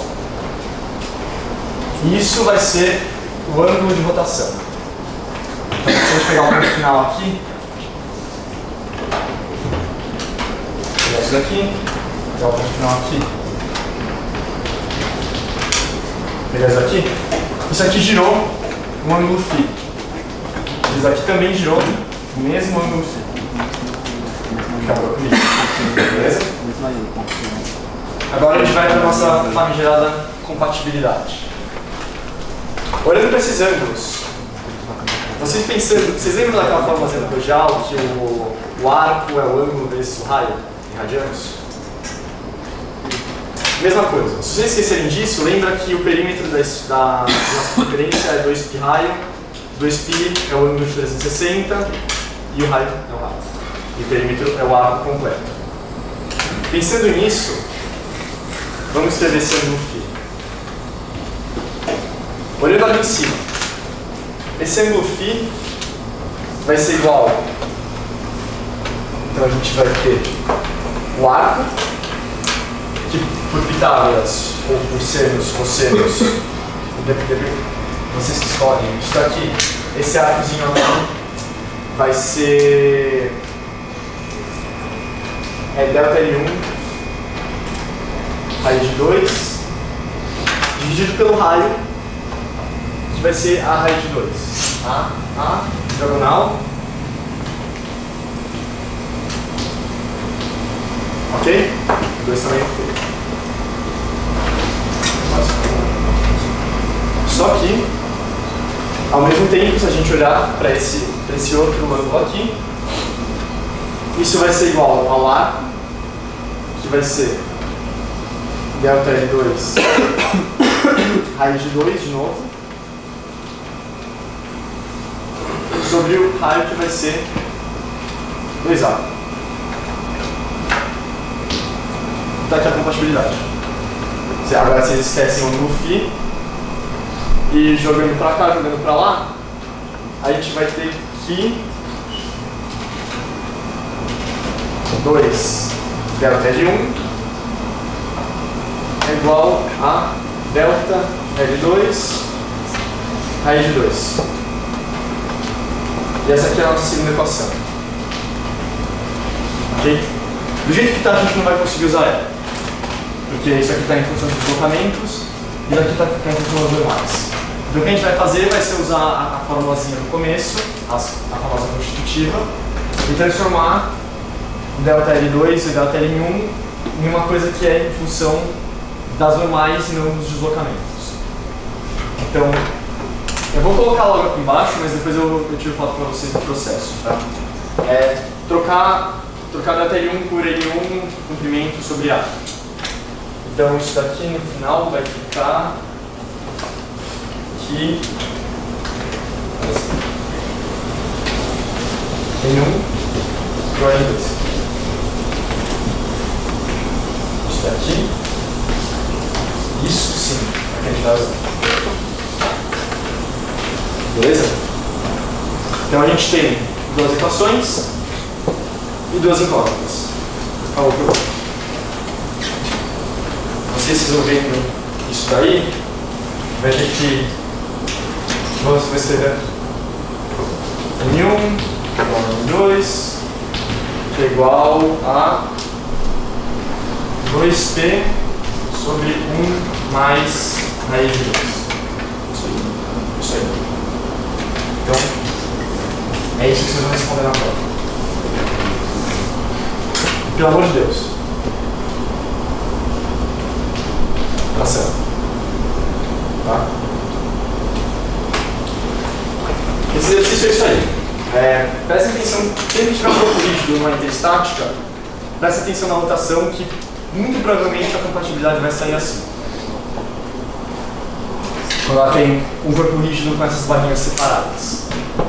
S1: Isso vai ser o ângulo de rotação. Então, se a gente pegar o ponto final aqui, pegar isso daqui, pegar o ponto final aqui, pegar isso aqui, isso aqui girou um ângulo φ. Isso aqui também girou o mesmo ângulo φ. Acabou comigo. Beleza? Agora a gente vai para a nossa famigerada compatibilidade. Olhando para esses ângulos, vocês pensando, vocês lembram daquela fórmula zero-cojal que o, o arco é o ângulo vezes o raio em radianos? Mesma coisa. Se vocês esquecerem disso, lembra que o perímetro da, da nossa referência é dois π raio, dois π é o ângulo de trezentos e sessenta e o raio é o raio. E o perímetro é o arco completo. Pensando nisso, vamos escrever esse ângulo φ. Olhando ali em cima, esse ângulo φ vai ser igual. Então a gente vai ter o arco, que por Pitágoras, ou por senos, cossenos, vocês que escolhem, isso daqui, esse arcozinho aqui vai ser é delta L um raiz de dois dividido pelo raio, que vai ser a raiz de dois. A, A, diagonal. Ok? dois também ok. Só que, ao mesmo tempo, se a gente olhar para esse, para esse outro ângulo aqui, isso vai ser igual ao arco, que vai ser delta L dois raiz de dois de novo, sobre o raio, que vai ser dois A. Está aqui a compatibilidade. Agora vocês esquecem o ângulo φ e jogando para cá, jogando para lá, a gente vai ter que dois delta L um é igual a delta L dois raiz de dois. E essa aqui é a nossa segunda equação. Ok? Do jeito que está, a gente não vai conseguir usar ela. Porque isso aqui está em função dos deslocamentos e isso aqui está em função das normais. Então o que a gente vai fazer vai ser usar a, a formulazinha no começo, a, a famosa constitutiva, e transformar o delta L dois e o delta L um em uma coisa que é em função das normais e não dos deslocamentos. Então, eu vou colocar logo aqui embaixo, mas depois eu, eu tiro foto para vocês do processo. Tá? É, trocar, trocar delta L um por L um comprimento sobre A. Então isso daqui no final vai ficar aqui L um por L dois. Isso daqui, isso sim, é que a gente vai usar. Beleza? Então a gente tem duas equações e duas incógnitas. Qual o Vocês resolvendo isso daí, vai ter que, vamos escrever N um igual a N dois, que é igual a dois P sobre um mais raiz de dois. Isso aí. Isso aí. Então, é isso que vocês vão responder na prova. Pelo amor de Deus. Tração. Tá? Esse exercício é isso aí. É, presta atenção, se a gente tiver um corpo rígido numa interestática, presta atenção na notação que muito provavelmente a compatibilidade vai sair assim. Quando ela tem um corpo rígido com essas barrinhas separadas.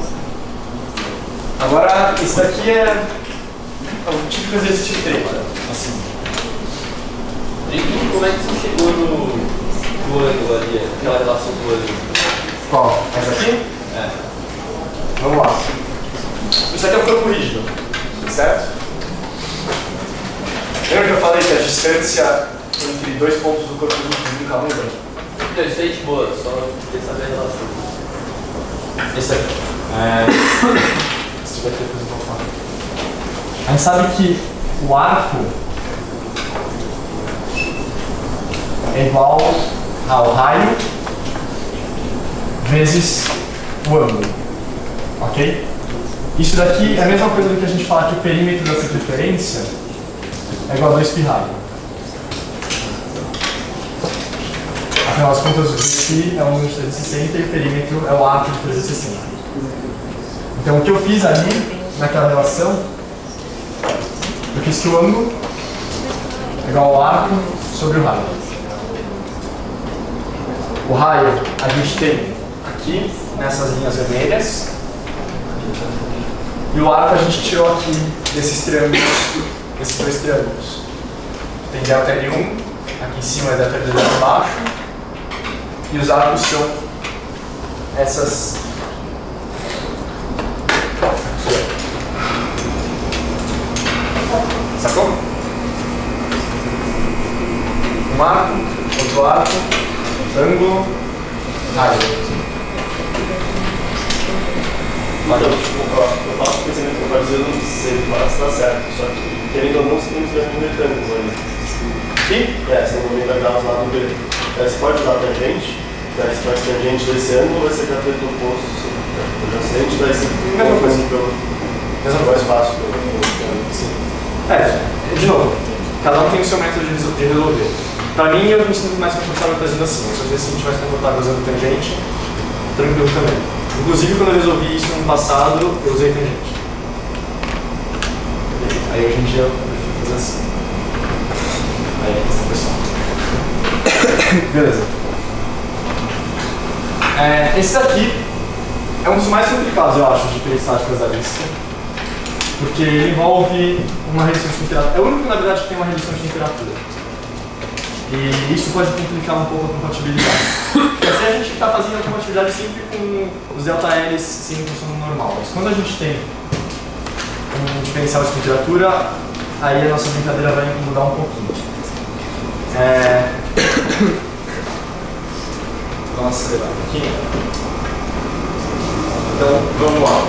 S1: Agora, esse daqui é o típico exercício de treta, assim.
S4: E como é que você chegou no, no ângulo ali, aquela relação do ângulo?
S1: Qual? Essa aqui?
S4: É.
S1: Vamos lá. Isso aqui é o corpo rígido, certo? Lembra que eu falei que a distância entre dois pontos do corpo rígido nunca muda?
S4: Então, isso aí de boa, só queria saber a relação.
S1: Esse aqui. É... Se tiver aqui, depois eu vou falar. A gente sabe que o arco é igual ao raio vezes o ângulo, ok? Isso daqui é a mesma coisa do que a gente fala que o perímetro da circunferência é igual a dois π raio. Afinal das contas, o aqui é um ângulo de trezentos e sessenta e o perímetro é o arco de trezentos e sessenta. Então o que eu fiz ali, naquela relação, eu fiz que o ângulo é igual ao arco sobre o raio. O raio a gente tem aqui, nessas linhas vermelhas. E o arco a gente tirou aqui desses triângulos, desses dois triângulos. Tem delta L um, aqui em cima é delta L dois embaixo. E os arcos são essas. Sacou? Um arco, outro arco, ângulo, raio.
S5: Mas eu, tipo, eu faço o pensamento que eu vou dizer, eu não sei se está certo, só que querendo ou não, você tem que fazer um retângulo ali.
S1: Aqui?
S5: É, você não vai dar os lados do B. Aí você pode usar tangente, daí você faz tangente desse ângulo, vai ser cateto oposto. Tangente vai ser
S1: mesma coisa.
S5: Mesma mais fácil.
S1: Sim. É, de novo, cada um tem o seu método de resolver. Pra mim, eu me sinto mais confortável fazendo assim. Se eu me sinto mais confortável usando tangente, tranquilo também. Inclusive, quando eu resolvi isso no passado, eu usei tangente. Aí hoje em dia eu prefiro fazer assim. Aí é questão pessoal. Beleza. É, esse daqui é um dos mais complicados, eu acho, de peristáticas da lista. Porque ele envolve uma redução de temperatura. É o único, na verdade, que tem uma redução de temperatura. E isso pode complicar um pouco a compatibilidade. Porque assim a gente está fazendo a compatibilidade sempre com os delta L's sempre funcionando normal. Mas quando a gente tem um diferencial de temperatura, aí a nossa brincadeira vai mudar um pouquinho. É... Vamos acelerar um pouquinho. Então, vamos lá.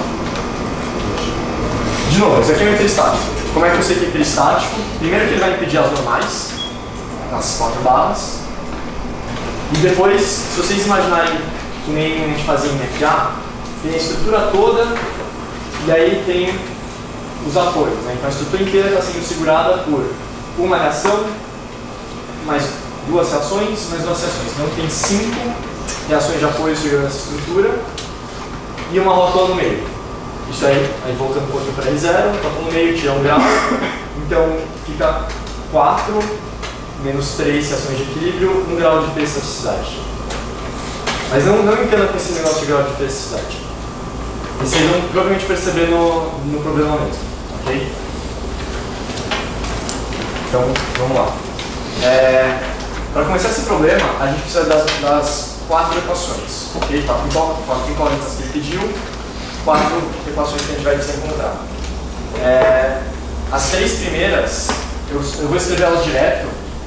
S1: De novo, isso aqui é um hiperestático. Como é que eu sei que é hiperestático? Primeiro que ele vai impedir as normais, nas quatro barras. E depois, se vocês imaginarem que nem a gente fazia em F A, tem a estrutura toda e aí tem os apoios. Né? Então a estrutura inteira está sendo segurada por uma reação, mais duas reações, mais duas reações. Então tem cinco reações de apoio segurando essa estrutura e uma rótula no meio. Isso aí, aí voltando um pouquinho para L zero, rótula no meio, tira um grau, então fica quatro menos três reações de equilíbrio, um grau de peristaticidade. Mas não, não entenda com esse negócio de grau de peristaticidade. Vocês vão provavelmente perceber no, no problema mesmo, ok? Então, vamos lá. É, para começar esse problema, a gente precisa das, das quatro equações, ok? Quatro, quatro incógnitas que ele pediu, quatro equações que a gente vai precisar encontrar. É, as três primeiras, eu, eu vou escrever elas direto,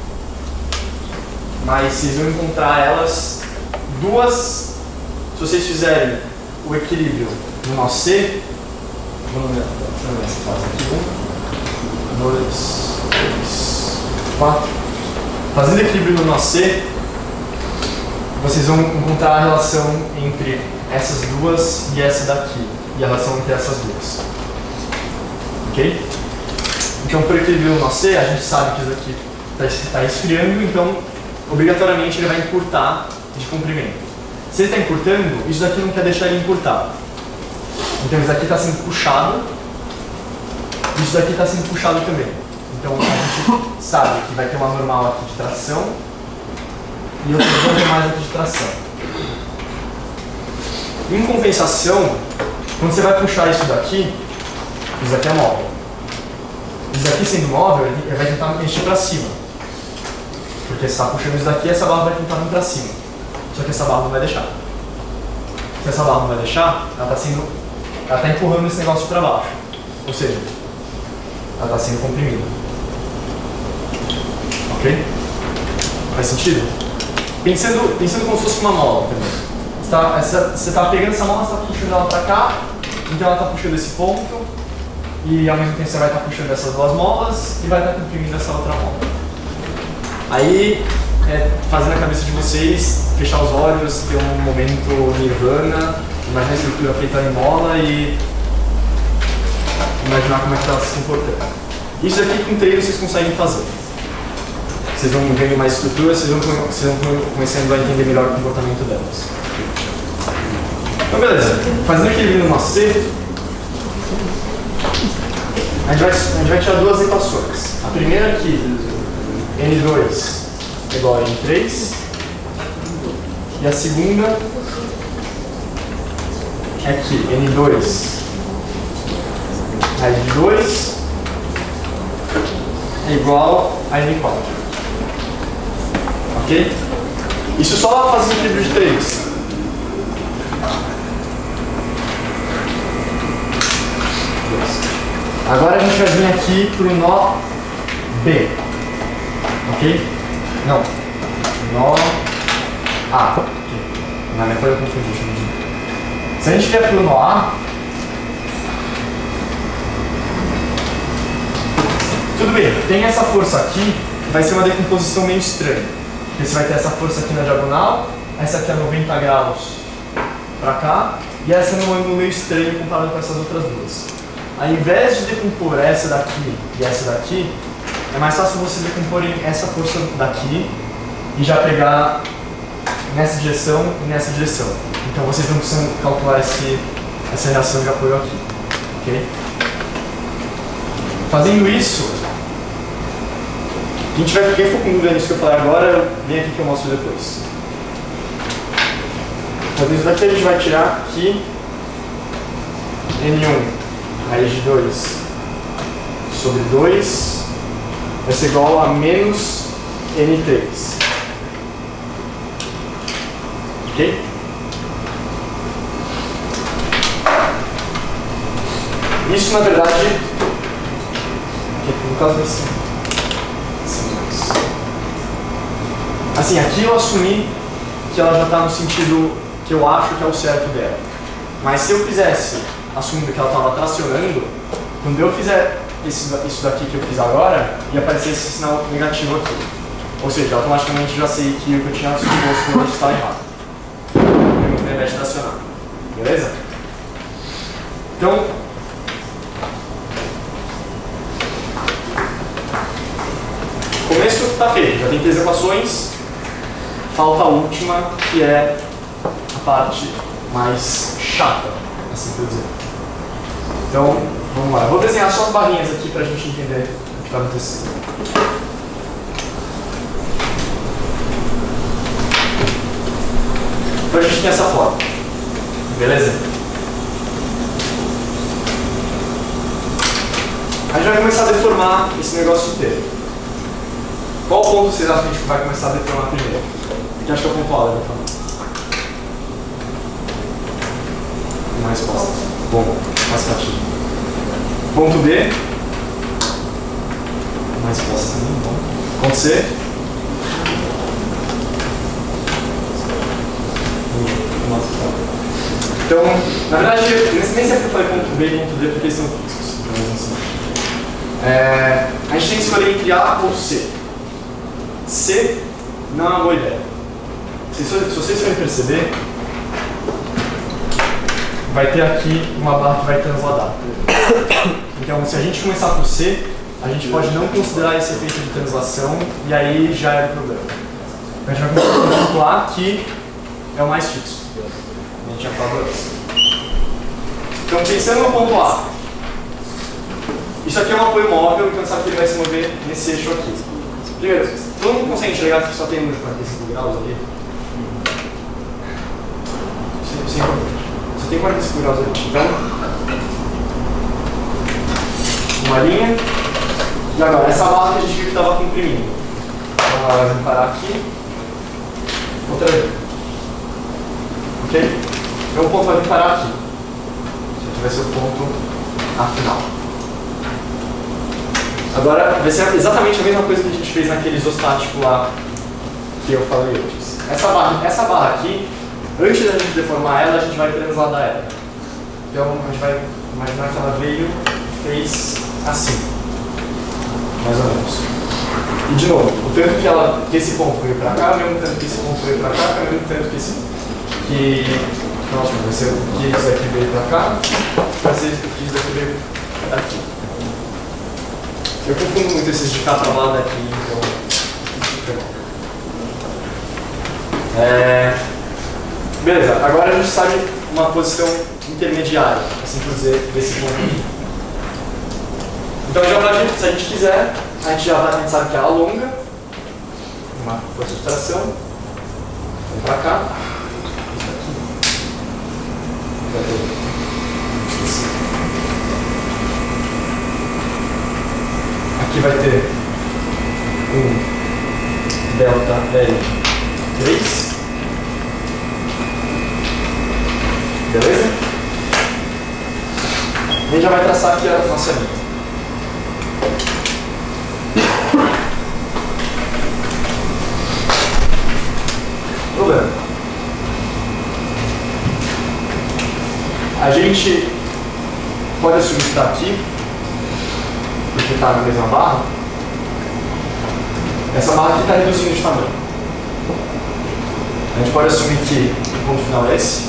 S1: mas vocês vão encontrar elas duas, se vocês fizerem o equilíbrio no nó C, vamos ver, vamos ver se faz aqui, um, dois, três, quatro. Fazendo equilíbrio no nó C, vocês vão encontrar a relação entre essas duas e essa daqui, e a relação entre essas duas. Ok? Então, por equilíbrio no nó C, a gente sabe que isso aqui está esfriando, então obrigatoriamente ele vai encurtar de comprimento. Se ele está encurtando, isso daqui não quer deixar ele encurtar. Então isso daqui está sendo puxado, isso daqui está sendo puxado também. Então a gente sabe que vai ter uma normal aqui de tração e outras duas normais aqui de tração. Em compensação, quando você vai puxar isso daqui, isso daqui é móvel. Isso daqui sendo móvel, ele vai tentar mexer para cima. Porque você está puxando isso daqui, essa barra vai tentar vir para cima. Só que essa barra não vai deixar. Se essa barra não vai deixar, ela está sendo, ela está empurrando esse negócio para baixo. Ou seja, ela está sendo comprimida. Ok? Faz sentido? Pensando, pensando como se fosse uma mola também. Você está pegando essa mola, você está puxando ela para cá, então ela está puxando esse ponto, e ao mesmo tempo você vai estar puxando essas duas molas e vai estar comprimindo essa outra mola. Aí, é, fazendo a cabeça de vocês, fechar os olhos, ter um momento nirvana, imaginar a estrutura feita em mola e imaginar como é que ela está se comportando. Isso aqui com treino vocês conseguem fazer. Vocês vão vendo mais estrutura, vocês vão, vocês vão começando a entender melhor o comportamento delas. Então beleza, fazendo equilíbrio no nosso C, a gente, vai, a gente vai tirar duas equações. A primeira aqui, N dois é igual a N três, e a segunda é que N dois raiz de dois é igual a N quatro. Ok? Isso só fazendo equilíbrio de três. Agora a gente vai vir aqui para o nó B. Ok? Não. Nó A. Okay. Na minha folha eu confundi, deixa eu medir. Se a gente vier para o nó A, tudo bem, tem essa força aqui, vai ser uma decomposição meio estranha. Porque você vai ter essa força aqui na diagonal, essa aqui a noventa graus para cá, e essa num ângulo meio estranho comparado com essas outras duas. Ao invés de decompor essa daqui e essa daqui, é mais fácil vocês decomporem essa força daqui e já pegar nessa direção e nessa direção. Então vocês não precisam calcular esse, essa reação de apoio aqui. Okay? Fazendo isso, quem, tiver, quem for com dúvida nisso que eu falei agora, vem aqui que eu mostro depois. Fazendo isso daqui, a gente vai tirar aqui N um raiz de dois sobre dois vai ser igual a menos N três. Ok? Isso, na verdade, no caso desse, assim, aqui eu assumi que ela já está no sentido que eu acho que é o certo dela. Mas se eu fizesse assumindo que ela estava tracionando, quando eu fizer esse, isso daqui que eu fiz agora, ia aparecer esse sinal negativo aqui. Ou seja, automaticamente já sei que o que eu tinha suposto está errado. Ao invés de tracionar. Beleza? Então, começo está feito. Já tem três equações. Falta a última, que é a parte mais chata, assim por dizer. Então, vamos lá. Eu vou desenhar só as barrinhas aqui para a gente entender o que está acontecendo. Então a gente tem essa forma. Beleza? A gente vai começar a deformar esse negócio inteiro. Qual ponto vocês acham que a gente vai começar a deformar primeiro? Aqui acho que é o ponto A da deformação. Uma resposta. Bom, faz partido. Ponto B. Uma resposta também, bom. Ponto C. Então, na verdade, nem sempre eu falei ponto B e ponto D porque eles são fixos. Então, assim. É, a gente tem que escolher entre A ou C. C não é uma boa ideia. Se, se vocês forem perceber, vai ter aqui uma barra que vai transladar. Então, se a gente começar por C, a gente pode não considerar esse efeito de translação e aí já é o problema. Então, a gente vai começar pelo ponto A, que é o mais fixo. A gente já falou antes. Então, pensando no ponto A, isso aqui é um apoio móvel, então sabe que ele vai se mover nesse eixo aqui. Primeiro, todo mundo consegue enxergar que só tem número de quarenta e cinco graus ali? Sim, só tem quarenta e cinco graus ali. Então, uma linha. E agora, essa barra que a gente viu que estava comprimindo. Então, ela vai parar aqui. Outra vez. Ok? Então, o ponto vai parar aqui. Esse aqui vai ser o ponto A final. Agora, vai ser exatamente a mesma coisa que a gente fez naquele isostático lá que eu falei antes. Essa barra, essa barra aqui, antes da gente deformar ela, a gente vai transladar ela. Então, a gente vai imaginar que ela veio e fez assim. Mais ou menos. E de novo, o tanto que, ela, que esse ponto veio para cá, o mesmo tanto que esse ponto veio para cá, o mesmo tanto que esse que, nossa, vai ser o que isso daqui veio para cá, vai ser o que isso daqui veio aqui. Eu confundo muito esses de cá para lá daqui, então. É... Beleza, agora a gente sabe uma posição intermediária, assim por dizer, desse ponto aqui. Então, já pra gente, se a gente quiser, a gente já vai, a gente sabe que ela alonga, uma força de tração, vem pra cá, isso aqui. Aqui vai ter um delta L três, beleza? A gente já vai traçar aqui a nossa linha. Problema. A gente pode assumir que está aqui, porque está na mesma barra. Essa barra aqui está reduzindo de tamanho. A gente pode assumir que o ponto final é esse.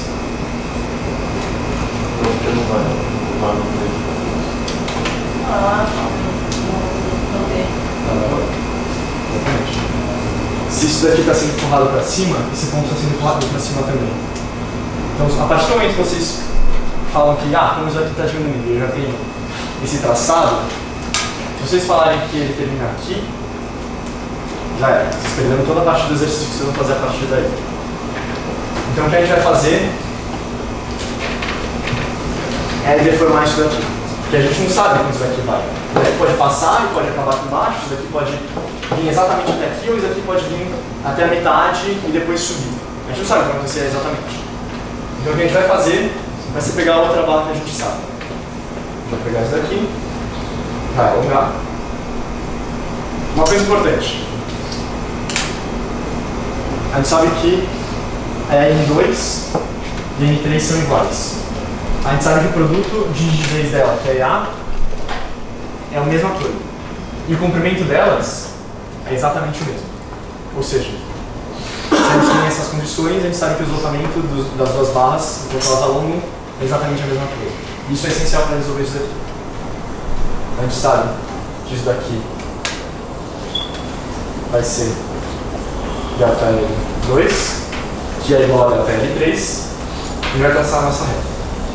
S5: Porque não vai. Não vai no meio.
S6: Ah, não. Não tem.
S1: Exatamente. Se isso daqui está sendo empurrado para cima, esse ponto está sendo empurrado para cima também. Então, a partir do momento que vocês falam que, ah, como isso aqui está diminuindo, eu já tenho esse traçado, se vocês falarem que ele termina aqui, já é. Vocês perderam toda a parte do exercício que vocês vão fazer a partir daí. Então, o que a gente vai fazer é deformar isso daqui. Porque a gente não sabe como isso daqui vai. Isso daqui pode passar e pode acabar aqui embaixo, isso daqui pode vir exatamente até aqui, ou isso daqui pode vir até a metade e depois subir. A gente não sabe o que vai acontecer exatamente. Então o que a gente vai fazer vai ser pegar a outra barra que a gente sabe. A gente vai pegar isso daqui, vai alongar. Uma coisa importante. A gente sabe que a R dois e a R três são iguais. A gente sabe que o produto de rigidez dela, que é A, é a mesma coisa. E o comprimento delas é exatamente o mesmo. Ou seja, se a gente tem essas condições, a gente sabe que o esgotamento dos, das duas barras, enquanto elas alongam, é exatamente a mesma coisa. Isso é essencial para resolver isso daqui. A gente sabe que isso daqui vai ser delta L dois, que é igual a delta L três, e vai traçar a nossa reta.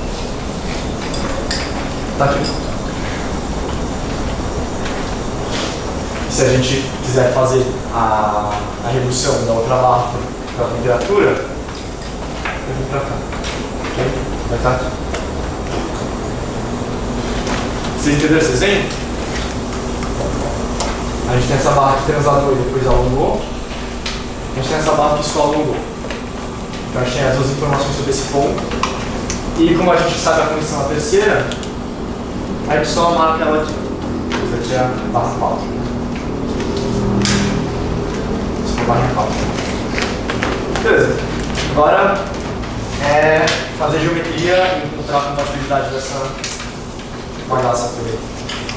S1: Tá aqui. Se a gente quiser fazer a, a redução da outra barra para a temperatura, eu vou para cá. Okay? Vai estar aqui. Vocês entenderam esse desenho? A gente tem essa barra que transladou e depois alongou. A gente tem essa barra que só alongou. Então a gente tem as duas informações sobre esse ponto. E como a gente sabe a condição da terceira, a gente só marca ela aqui. Isso aqui é a barra quatro. Isso é a barra quatro. Beleza. Agora é fazer geometria e encontrar a compatibilidade dessa bagaça por aí.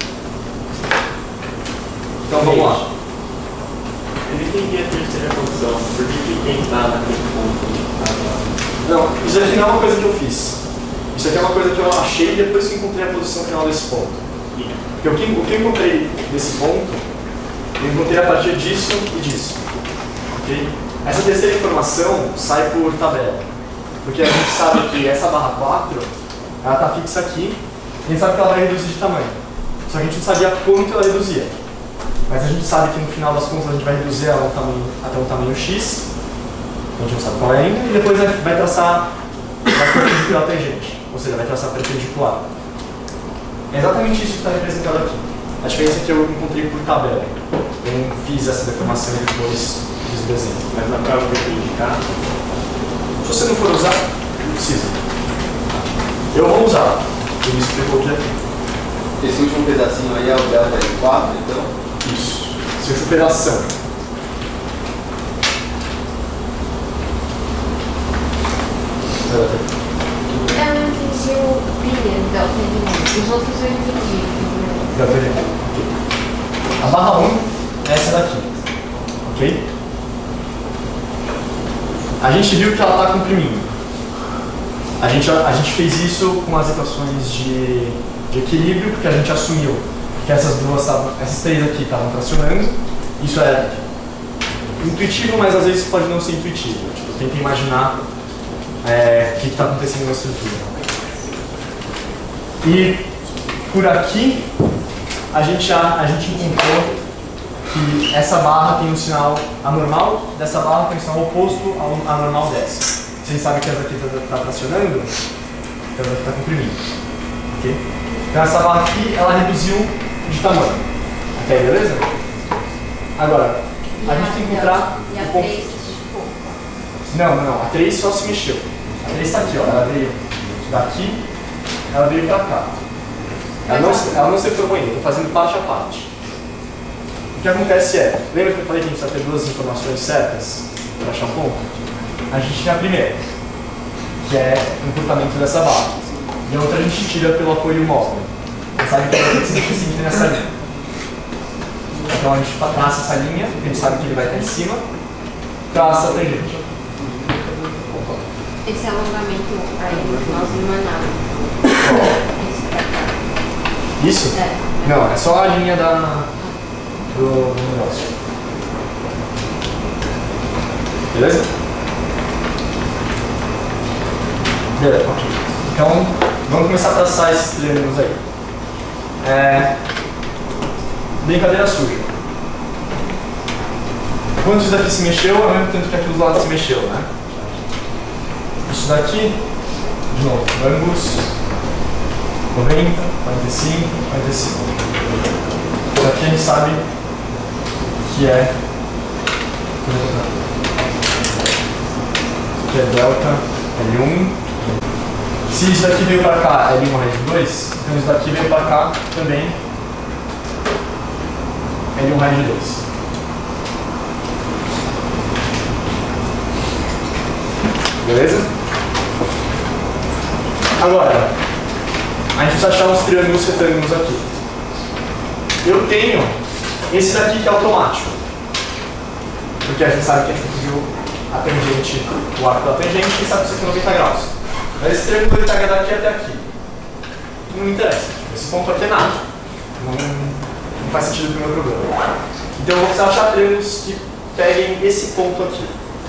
S1: Então vamos lá.
S4: Eu não entendi a terceira função. Por que que quem está naquele ponto?
S1: Não, isso aqui não é uma coisa que eu fiz. Isso aqui é uma coisa que eu achei depois que encontrei a posição final desse ponto. Porque o que, o que eu encontrei desse ponto, eu encontrei a partir disso e disso. Okay? Essa terceira informação sai por tabela. Porque a gente sabe que essa barra quatro ela está fixa aqui, a gente sabe que ela vai reduzir de tamanho. Só que a gente não sabia quanto ela reduzia. Mas a gente sabe que no final das contas a gente vai reduzir ela tamanho, até um tamanho X, a gente não sabe qual é ainda, e depois vai traçar vai perpendicular a tangente, ou seja, vai traçar perpendicular. É exatamente isso que está representado aqui. A diferença é que eu encontrei por tabela. Eu não fiz essa deformação e depois fiz o desenho.
S4: Mas na prova perpendicular,
S1: Se você não for usar, não precisa. Eu vou usar. Por isso que eu coloquei aqui.
S2: Esse último pedacinho aí é o delta de quatro, então?
S1: Isso. Esse último pedação.
S6: Eu não entendi o primeiro delta de um. Os outros eu entendi.
S1: Delta de um. A barra um é essa daqui. Ok? A gente viu que ela está comprimindo. A gente, a gente fez isso com as equações de, de equilíbrio, porque a gente assumiu que essas duas, essas três aqui estavam tracionando. Isso é intuitivo, mas às vezes pode não ser intuitivo. Tipo, tenta imaginar é, o que está acontecendo na estrutura. E por aqui, a gente, a, a gente encontrou que essa barra tem um sinal anormal, dessa barra tem um sinal oposto ao anormal dessa. Vocês sabem que essa aqui está tá tracionando, essa aqui está comprimindo. Okay? Então essa barra aqui, ela reduziu de tamanho. Até aí, beleza? Agora, a gente tem que encontrar
S6: E a
S1: o ponto.
S6: três, tipo,
S1: Não, não, não. A três só se mexeu. A três está aqui, ó. Ela veio daqui, ela veio para cá. Ela não, ela não se formou ainda, estou fazendo parte a parte. O que acontece é, lembra que eu falei que a gente precisa ter duas informações certas para achar um ponto? A gente tem a primeira, que é o encurtamento dessa barra. E a outra a gente tira pelo apoio móvel. Você sabe que ela tem que ser seguinte nessa linha. Então a gente traça essa linha, a gente sabe que ele vai estar em cima, traça a tangente.
S6: esse alongamento aí no finalzinho não é nada. Esse pra cá.
S1: Isso?
S6: É.
S1: Não, é só a linha da, do, do negócio. Beleza? Beleza, ok. Então, vamos começar a traçar esses triângulos aí. É... Brincadeira suja. Quando isso daqui se mexeu, é o mesmo tanto que aqui dos lados se mexeu, né? Isso daqui, de novo, ângulos noventa, quarenta e cinco, quarenta e cinco. Isso aqui a gente sabe que é... que é delta L um. Se isso daqui veio para cá, L um raiz de dois, então isso daqui veio para cá também, L um raiz de dois. Beleza? Agora, a gente precisa achar os triângulos retângulos aqui. Eu tenho esse daqui que é automático, porque a gente sabe que a gente conseguiu a tangente, o arco da tangente, e sabe que isso aqui é noventa graus. Mas esse triângulo ele está daqui até aqui. Não me interessa. Esse ponto aqui é nada. Não, não faz sentido para o meu problema. Então eu vou precisar achar triângulos que peguem esse ponto aqui.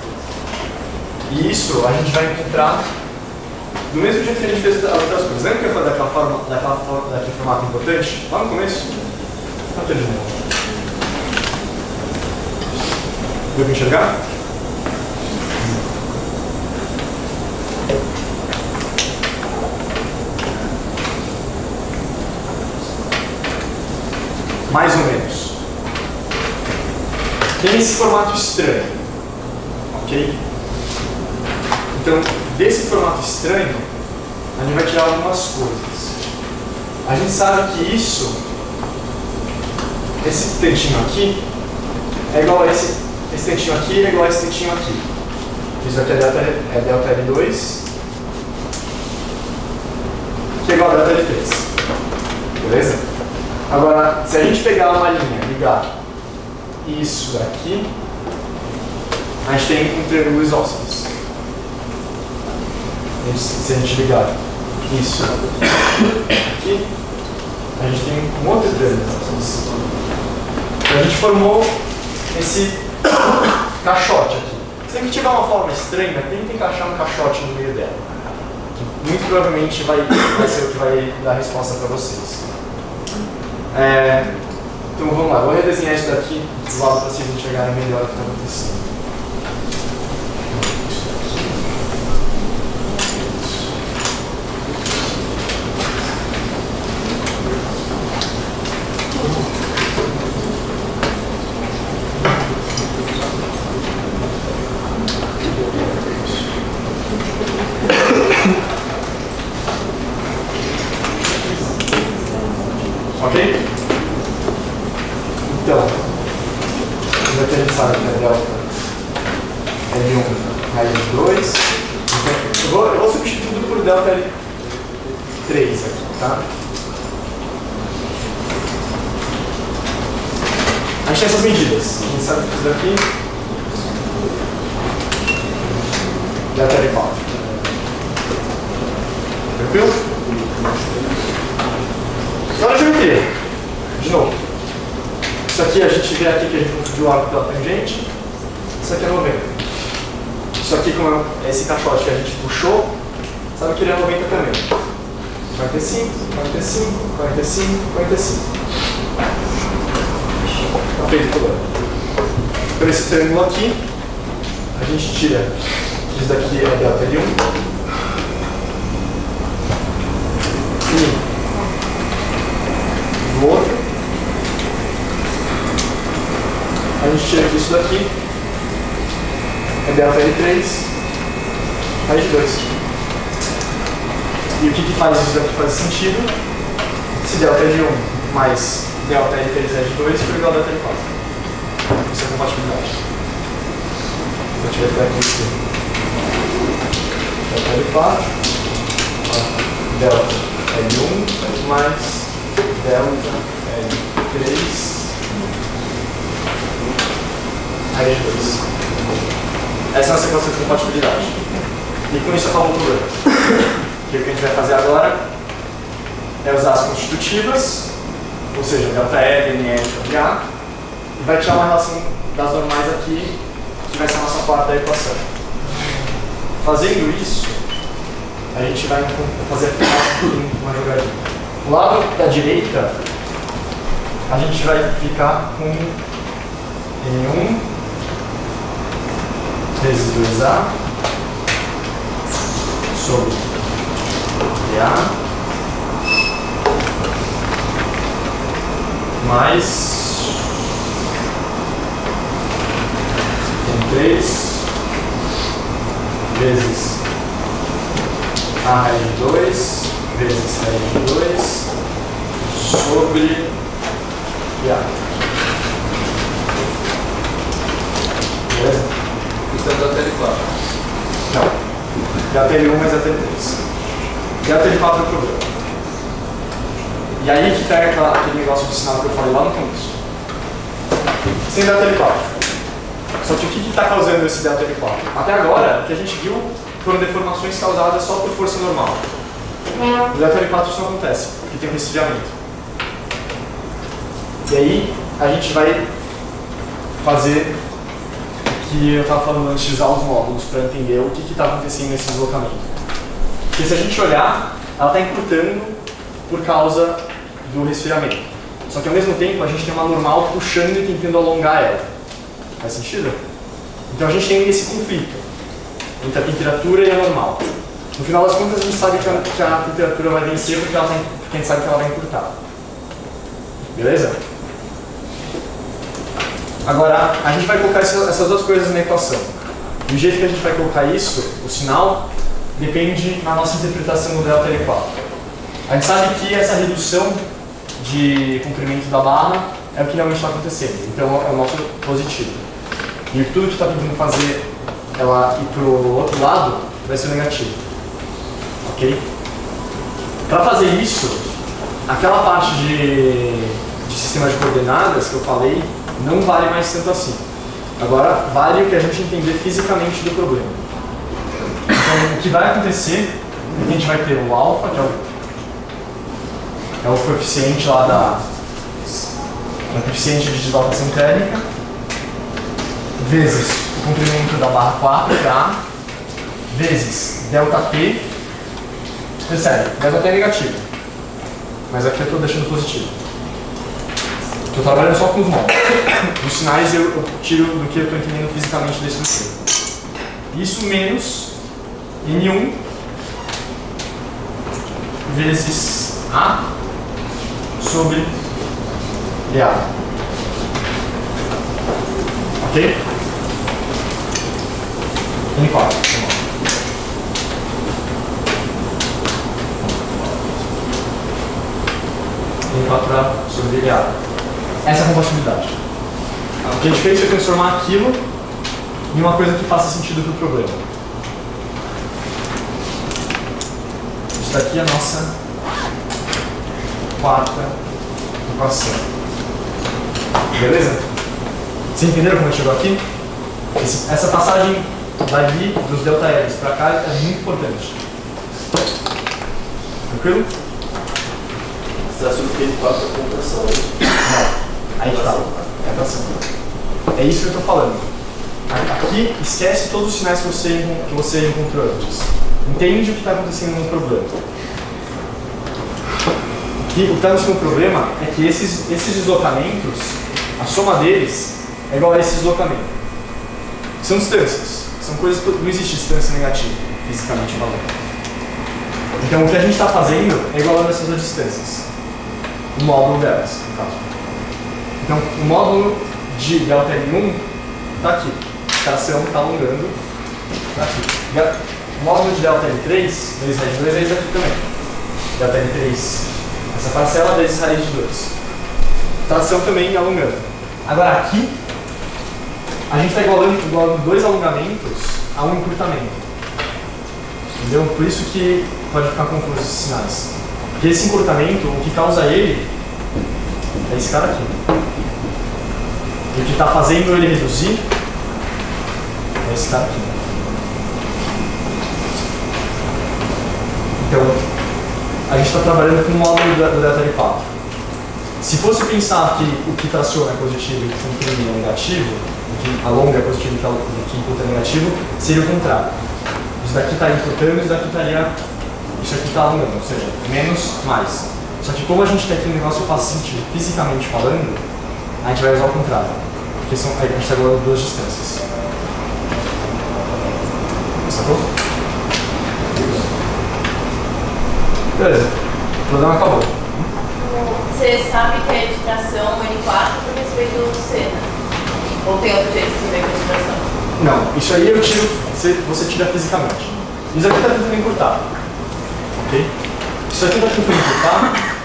S1: E isso a gente vai encontrar do mesmo jeito que a gente fez as outras coisas. Lembra que eu falei daquela forma, daquela forma, daquele formato importante? Lá no começo? Não tem de novo. Deu para enxergar? Mais ou menos. Tem esse formato estranho, ok? Então, desse formato estranho, a gente vai tirar algumas coisas. A gente sabe que isso, esse tantinho aqui, é igual a esse, esse tantinho aqui, é igual a esse tantinho aqui. Isso aqui é delta, é delta L dois, que é igual a delta L três. Beleza? Agora, se a gente pegar uma linha e ligar isso aqui, a gente tem um triângulo isósceles. Se a gente ligar isso aqui, a gente tem um outro triângulo isósceles. Então a gente formou esse caixote aqui. Se a gente tiver uma forma estranha, tenta encaixar um caixote no meio dela. muito provavelmente vai, vai ser o que vai dar a resposta para vocês. É, então vamos lá, vou redesenhar isso daqui do lado para vocês enxergarem melhor o que está acontecendo. Ok? Então, já que a gente sabe que é delta L um raiz de dois, eu vou, eu vou substituir tudo por delta L três aqui, tá? A gente tem essas medidas. A gente sabe que isso daqui delta L quatro. Tranquilo? Agora a geometria. De novo. Isso aqui a gente vê aqui que a gente confundiu o arco pela tangente. Isso aqui é noventa. Isso aqui, como é esse caixote que a gente puxou, sabe que ele é noventa também. quarenta e cinco, quarenta e cinco, quarenta e cinco, quarenta e cinco. Está feito tudo. Por esse triângulo aqui, a gente tira. Isso daqui é delta L um. E do outro, a gente tira aqui isso daqui, é delta L três, raiz de dois. E o que, que faz isso daqui fazer sentido? Se delta L um mais delta L três raiz de dois for igual a delta L quatro. Isso é compatibilidade. Se eu tiver até aqui isso, delta L quatro, delta L um mais delta L três raiz de dois. Essa é a nossa equação de compatibilidade. E com isso acabou o problema. O que a gente vai fazer agora é usar as constitutivas, ou seja, delta L, N L, N A, e vai tirar uma relação das normais aqui, que vai ser a nossa quarta equação. Fazendo isso, a gente vai fazer uma jogadinha. Do lado da direita, a gente vai ficar com N um vezes dois A sobre D A mais N três vezes A raiz de dois vezes raiz de dois sobre A. Beleza?
S2: Isso é delta L quatro.
S1: Não. Delta L um mais delta L três. Delta L quatro é o problema. E aí que pega aquela, aquele negócio de sinal que eu falei lá no começo. Sem delta L quatro. Só que o que está causando esse delta L quatro? Até agora, o que a gente viu foram deformações causadas só por força normal. No delta L quatro isso não acontece, porque tem um resfriamento. E aí a gente vai fazer o que eu estava falando antes de usar os módulos para entender o que está acontecendo nesse deslocamento. Porque se a gente olhar, ela está encurtando por causa do resfriamento. Só que ao mesmo tempo a gente tem uma normal puxando e tentando alongar ela. Faz sentido? Então a gente tem esse conflito entre a temperatura e a normal. No final das contas a gente sabe que a, que a temperatura vai vencer porque, ela tem, porque a gente sabe que ela vai encurtar. Beleza? Agora, a gente vai colocar essas duas coisas na equação. Do jeito que a gente vai colocar isso, o sinal, depende na nossa interpretação do delta L quatro. A gente sabe que essa redução de comprimento da barra é o que realmente está acontecendo. Então é o nosso positivo. E tudo que está tentando fazer ela ir para o outro lado vai ser o negativo. Ok? Para fazer isso, aquela parte de, de sistema de coordenadas que eu falei não vale mais tanto assim. Agora vale o que a gente entender fisicamente do problema. Então o que vai acontecer é que a gente vai ter o alfa, que é o, é o coeficiente lá da é o coeficiente de dilatação térmica, vezes o comprimento da barra quatro, que é A, vezes delta P, Percebe? Deve até negativo. Mas aqui eu estou deixando positivo. Estou trabalhando só com os modos. Os sinais eu, eu tiro do que eu estou entendendo fisicamente desse estrutura. Isso menos N um vezes A sobre E A. Ok? N quatro. N quatro A sobre E A. Essa é a compatibilidade. O que a gente fez foi transformar aquilo em uma coisa que faça sentido para o problema. Isso daqui é a nossa quarta equação. Beleza? Vocês entenderam como a gente chegou aqui? Esse, essa passagem dali, dos delta L's para cá, é muito importante. Tranquilo?
S5: Você acha que ele passa a compressão?
S1: Não. Aí que tá. É atração. É isso que eu estou falando. Aqui, esquece todos os sinais que você, que você encontrou antes. Entende o que está acontecendo no problema. Aqui, o que está acontecendo no problema é que esses, esses deslocamentos, a soma deles é igual a esse deslocamento. São distâncias. São coisas que não existe distância negativa, fisicamente falando. Então, o que a gente está fazendo é igualando essas duas distâncias. O módulo delas, no caso. Então, o módulo de delta N um está aqui. A tração está alongando. Está aqui. O módulo de delta N três, vezes raiz de dois, é isso aqui também. Delta N três, essa parcela, vezes raiz de dois. Tração também alongando. Agora, aqui, a gente está igualando, igualando dois alongamentos a um encurtamento. Entendeu? Por isso que pode ficar confuso esses sinais. Porque esse encurtamento, o que causa ele é esse cara aqui. E o que está fazendo ele reduzir é esse cara aqui. Então, a gente está trabalhando com o módulo do delta L quatro. Se fosse pensar que o que traciona é positivo e o que comprime é negativo, o que alonga é positivo e o que encurta é negativo, seria o contrário. Isso daqui está encurtando, isso daqui estaria... Isso aqui está alongando, ou seja, menos, mais. Só que como a gente quer que o negócio faça sentido fisicamente falando, a gente vai usar o contrário. Porque são, a gente está igualando duas distâncias. Sacou? Beleza. O problema acabou.
S6: Você sabe que é de tração N quatro por respeito do C, né? Ou tem outro jeito de você ver com a tração?
S1: Não, isso aí eu tiro, você, você tira fisicamente. Isso aqui está tentando encurtar. Ok? Isso aqui está tentando encurtar.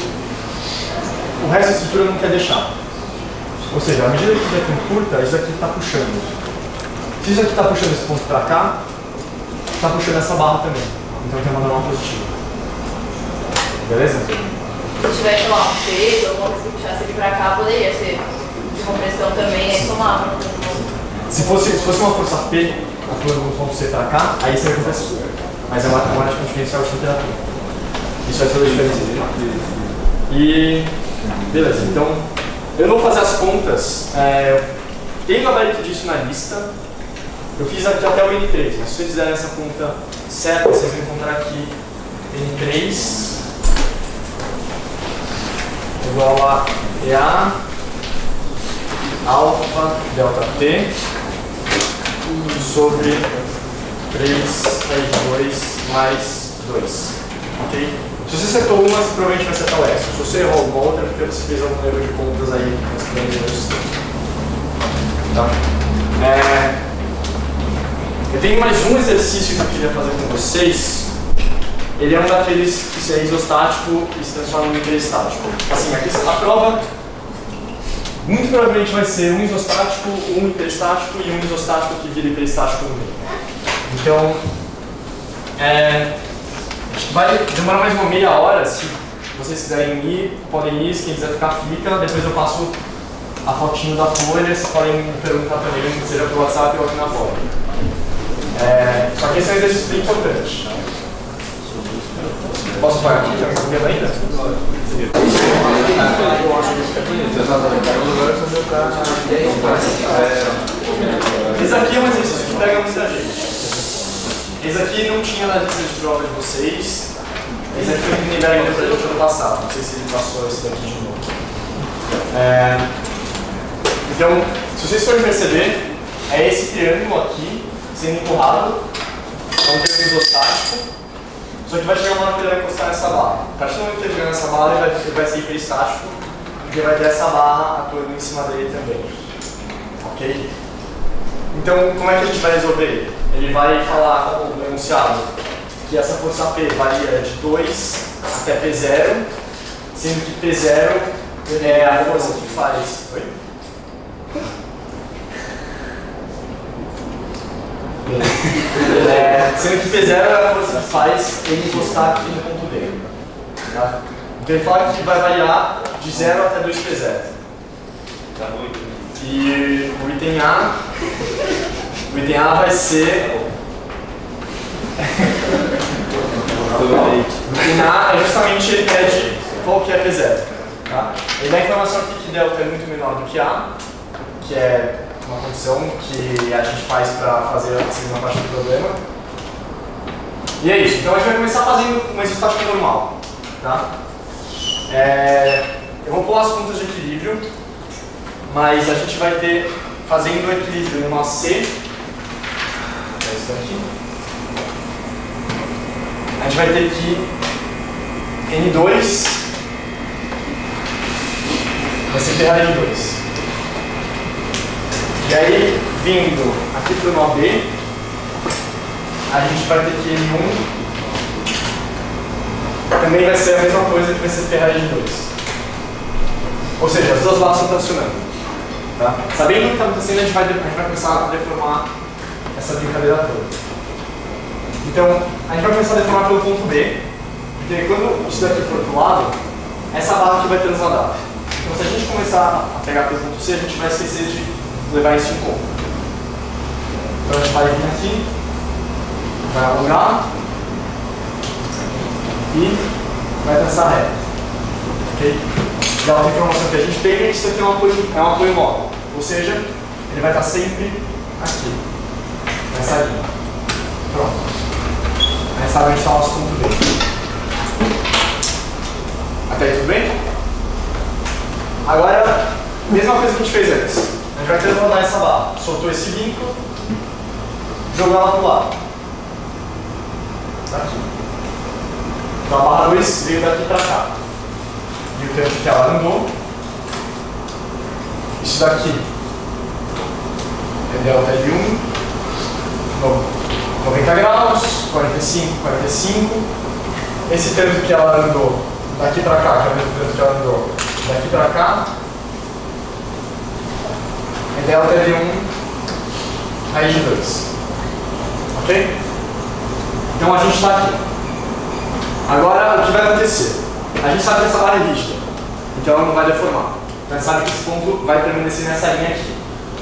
S1: O resto da estrutura não quer deixar. Ou seja, à medida que isso aqui encurta, isso aqui está puxando. Se isso aqui está puxando esse ponto para cá, está puxando essa barra também. Então tem uma normal positiva. Beleza?
S6: Se tiver, sei lá, um peso, alguma coisa que puxasse ele pra cá, poderia ser de compressão também, aí somava.
S1: Se fosse, se fosse uma força P, atuando no ponto C pra cá, aí seria compressão. Mas é uma matemática diferencial de temperatura. Isso vai fazer a diferença. E... beleza, então... eu não vou fazer as contas. É, tem gabarito disso na lista. Eu fiz aqui até o N três, mas se vocês fizerem essa conta certa, vocês vão encontrar aqui N três igual a E A alfa delta T sobre três raiz de dois mais dois. Ok? Se você acertou uma, você provavelmente vai acertar o resto. Se você errou alguma outra, é porque você fez algum erro de contas aí antes de aprender o sistema. Tá? É... eu tenho mais um exercício que eu queria fazer com vocês. Ele é um daqueles que é isostático e se transforma em hiperestático. Assim, aqui a prova muito provavelmente vai ser um isostático, um hiperestático e um isostático que vira hiperestático no meio. Então, é, acho que vai demorar mais uma meia hora. Se vocês quiserem ir, podem ir. Se quem quiser ficar, fica. Depois eu passo a fotinho da folha. Vocês podem me perguntar também, seja pelo WhatsApp ou aqui na folha. É, só que esse é um exercício bem importante. Posso parar aqui? Já não está ainda? Esse aqui é um exercício que pega muita gente. Esse aqui não tinha na lista de prova de vocês. Esse aqui foi o que Niberg deu pra gente ano passado. Não sei se ele passou esse daqui de novo. É, então, se vocês forem perceber, é esse triângulo aqui sendo empurrado. É um triângulo isostático. Só que vai chegar uma hora que ele vai encostar nessa barra. A partir do momento que ele chegar nessa barra, ele vai, ele vai ser hiperestático, porque vai ter essa barra atuando em cima dele também. Ok? Então, como é que a gente vai resolver ele? Ele vai falar, tá bom, no enunciado, que essa força P varia de dois até P zero, sendo que P zero é a força que faz. Oi? É, sendo que P zero é a força que faz ele encostar aqui no ponto D. Tá? Então ele fala que vai variar de zero até dois P zero.
S4: Tá muito.
S1: E o item A, o item A vai ser. O item A é justamente ele pede qual que é P zero. Tá? Ele dá a informação aqui que delta é muito menor do que A, que é uma condição que a gente faz para fazer a segunda parte do problema. E é isso. Então a gente vai começar fazendo uma isostática normal. Tá? É, eu vou pular as contas de equilíbrio, mas a gente vai ter, fazendo o equilíbrio numa C, é isso aqui, a gente vai ter que N dois vai ser ferrado em dois. E aí, vindo aqui para o nó B, a gente vai ter que N um também vai ser a mesma coisa que vai ser ferrado em dois. Ou seja, as duas barras estão tracionando. Tá? Sabendo o que está acontecendo, a gente, vai, a gente vai começar a deformar essa brincadeira toda. Então, a gente vai começar a deformar pelo ponto B, porque quando isso daqui for para o lado, essa barra aqui vai transladar. Então, se a gente começar a pegar pelo ponto C, a gente vai esquecer de levar isso em conta. Então, a gente vai vir aqui, vai alongar e vai traçar reto. Ok? E a outra informação que a gente tem é que isso aqui é um apoio, é um apoio móvel. Ou seja, ele vai estar sempre aqui, nessa linha. Pronto. Nessa linha está o nosso ponto B. Até aí tudo bem? Agora, mesma coisa que a gente fez antes. A gente vai transladar essa barra. Soltou esse vínculo, jogou ela para o lado. Tá aqui. Então a barra dois veio daqui para cá. E o tempo que ela andou. Isso daqui é delta L um, noventa graus, quarenta e cinco, quarenta e cinco. Esse tempo que ela andou daqui para cá, que é o mesmo tempo que ela andou daqui para cá, é delta L um raiz de dois. Ok? Então a gente está aqui. Agora o que vai acontecer? A gente sabe que essa barra é rígida, então ela não vai deformar. Então a gente sabe que esse ponto vai permanecer nessa linha aqui.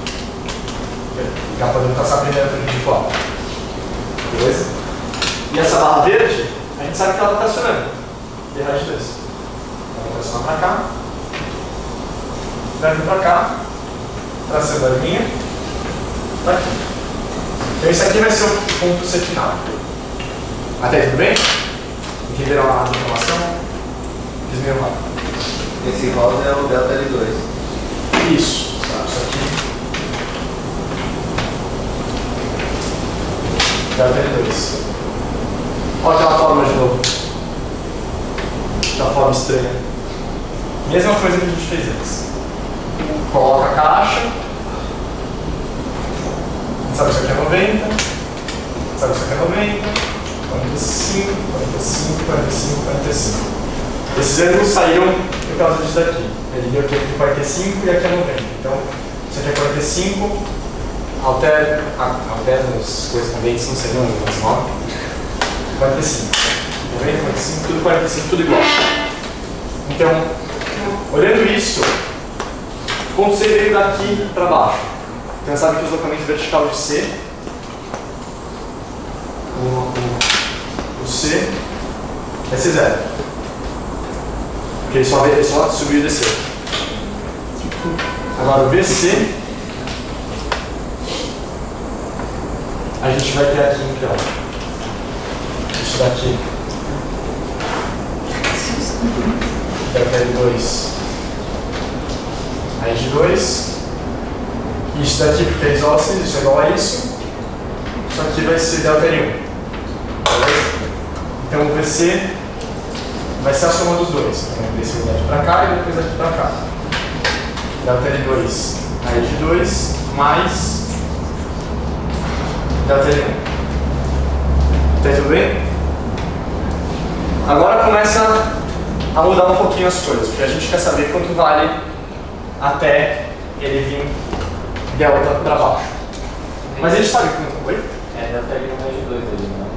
S1: Já podemos passar a primeira perpendicular. Beleza? E essa barra verde, a gente sabe que ela está tracionando. E raiz de dois. Ela vai tracionar para cá. Vai vir para cá. Traçando a linha. Tá aqui. Então esse aqui vai ser o ponto C final. Até aí, tudo bem? Entenderam a informação? Fiz meio rápido.
S2: Esse rosa é o delta L dois.
S1: Isso. Tá, isso aqui. Delta L dois. Olha aquela forma de novo. Aquela forma estranha. Mesma coisa que a gente fez antes. Coloca a caixa. Sabe que isso aqui é noventa. Sabe que isso aqui é noventa. quarenta e cinco, quarenta e cinco, quarenta e cinco, quarenta e cinco. Esses ângulos saíram por causa disso daqui. Ele deu aqui é quarenta e cinco e aqui é noventa. Então, isso aqui é quarenta e cinco, altera, altera as correspondentes, não sei não, mas nove. quarenta e cinco. noventa, quarenta e cinco, tudo quarenta e cinco, tudo igual. Então, olhando isso, o ponto C veio daqui para baixo. Então, sabe que o deslocamento vertical de C, o, o, o C, vai ser zero. Porque ele só, ele só subiu e desceu. Agora o V C, a gente vai ter aqui então isso daqui delta L dois raiz de dois. Isso daqui, porque é isósceles, isso é igual a isso. Isso aqui vai ser delta L um. Beleza? Então o V C vai ser a soma dos dois. Então o V C vai daqui para cá e depois daqui para cá. Delta L dois raiz de dois mais delta L um. Tá tudo bem? Agora começa a mudar um pouquinho as coisas, porque a gente quer saber quanto vale até ele vir delta para baixo. Mas a gente sabe quanto foi?
S4: É, delta L um mais de dois ali, né?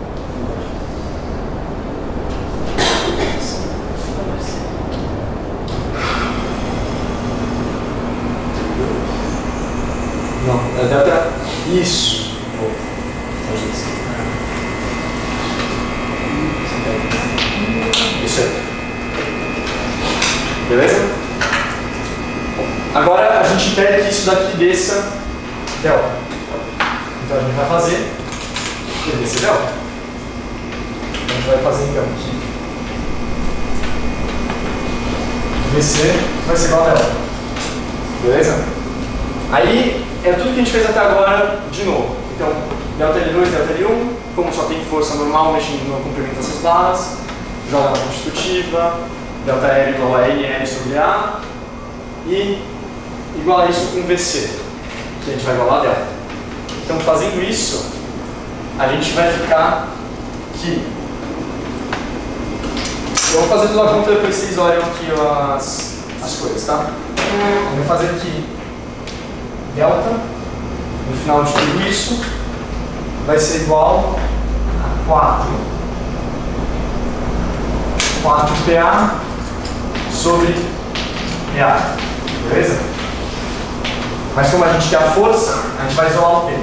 S1: Não, é delta. Isso. Isso aí. Beleza? Agora a gente quer que isso daqui desça delta. Então a gente vai fazer ele descer delta. A gente vai fazer então aqui. V C vai ser igual a delta. Beleza? Aí é tudo que a gente fez até agora de novo. Então, delta L dois, delta L um, como só tem força normal mexendo no comprimento dessas barras, joga na constitutiva, delta L igual a N L sobre A, e igual a isso com V C, que a gente vai igualar a delta. Então, fazendo isso, a gente vai ficar aqui. Eu vou fazer toda a conta, depois vocês olham aqui as, as coisas, tá? Eu vou fazer aqui delta, no final de tudo isso, vai ser igual a quatro. quatro P A sobre P A. Beleza? Mas como a gente quer a força, a gente vai isolar o P.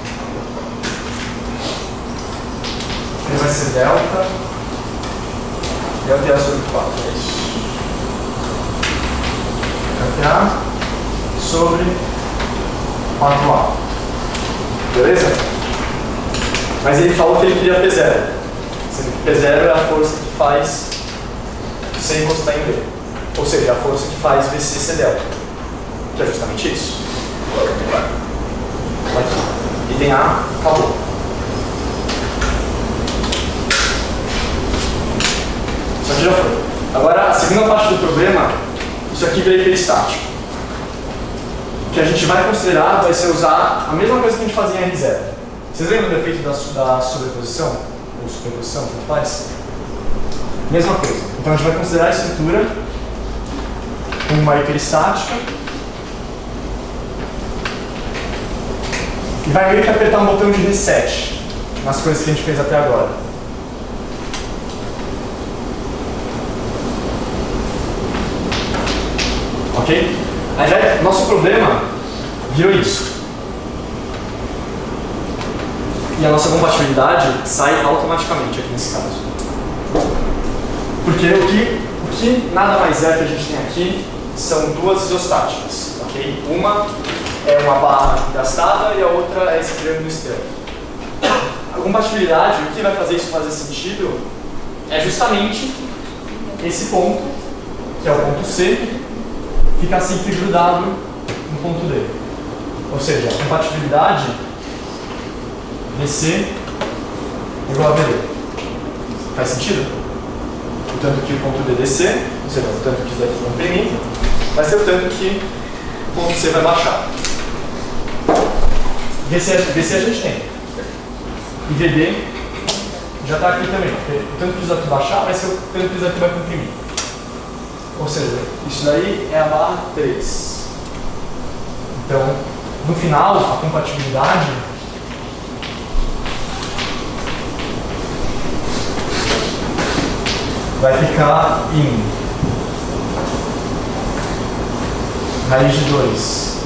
S1: Ele vai ser delta. Delta A sobre quatro. É isso. Delta A sobre quatro A. Beleza? Mas ele falou que ele queria P zero. P zero é a força que faz C encostar em B. Ou seja, a força que faz V C ser delta. Que é justamente isso. Aqui. E tem A, acabou. Isso aqui já foi. Agora, a segunda parte do problema, isso aqui vira hiperestático. O que a gente vai considerar vai ser usar a mesma coisa que a gente fazia em R zero. Vocês lembram do efeito da, da sobreposição? Ou superposição, como faz? Mesma coisa. Então a gente vai considerar a estrutura como uma hiperestática e vai meio que apertar um botão de reset nas coisas que a gente fez até agora. Ok? Aí já, nosso problema virou isso. E a nossa compatibilidade sai automaticamente aqui nesse caso. Porque o que, o que nada mais é que a gente tem aqui são duas isostáticas. Okay? Uma é uma barra gastada e a outra é esse triângulo externo. A compatibilidade, o que vai fazer isso fazer sentido, é justamente esse ponto, que é o ponto C, ficar sempre grudado no ponto D. Ou seja, a compatibilidade V C igual a V D. Faz sentido? O tanto que o ponto D descer, ou seja, o tanto que isso daqui comprimir, vai ser o tanto que o ponto C vai baixar. V C, V C a gente tem. E V D já está aqui também. O tanto que isso daqui baixar vai ser o tanto que isso daqui vai comprimir. Ou seja, isso daí é a barra três. Então, no final, a compatibilidade vai ficar em raiz de dois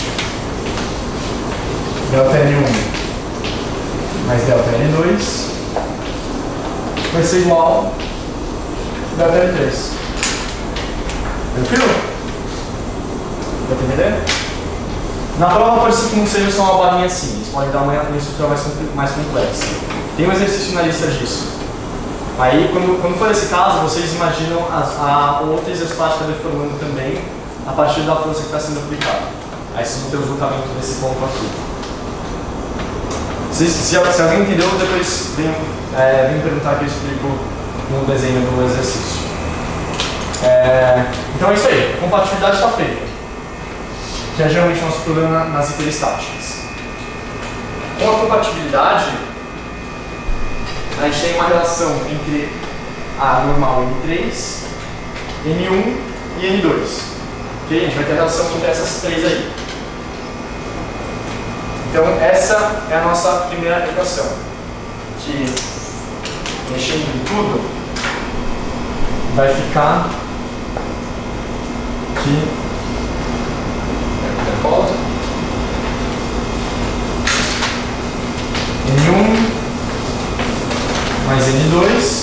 S1: delta L um mais delta L dois vai ser igual a delta L três. Tranquilo? Dá pra entender? Na prova pode ser que não seja só uma barrinha assim, eles podem dar uma, uma estrutura mais, mais complexa. Tem um exercício na lista disso. Aí, quando, quando for esse caso, vocês imaginam a, a outra isostática deformando também a partir da força que está sendo aplicada. Aí vocês vão ter o deslocamento desse ponto aqui. Se, se, se alguém entendeu, depois vem, é, vem perguntar que eu explico no desenho do exercício. É, então é isso aí, a compatibilidade está feita, que é geralmente o nosso problema nas hiperestáticas. Com a compatibilidade, a gente tem uma relação entre a normal N três, N um e N dois. Okay? A gente vai ter a relação entre essas três aí. Então essa é a nossa primeira equação, que mexendo em tudo vai ficar aqui, N um mais N dois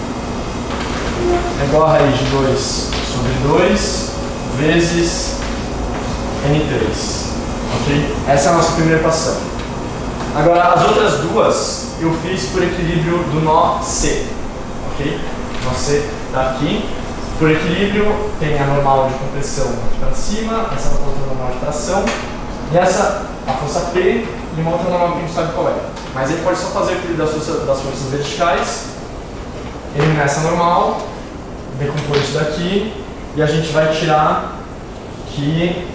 S1: é igual a raiz de dois sobre dois vezes N três. Ok? Essa é a nossa primeira equação. Agora, as outras duas eu fiz por equilíbrio do nó C. Ok? O nó C está aqui. Por equilíbrio, tem a normal de compressão aqui para cima, essa outra normal de tração, e essa, a força P, e uma outra normal que a gente sabe qual é. Mas ele pode só fazer o equilíbrio das forças, das forças verticais, eliminar essa normal, decompor isso daqui, e a gente vai tirar que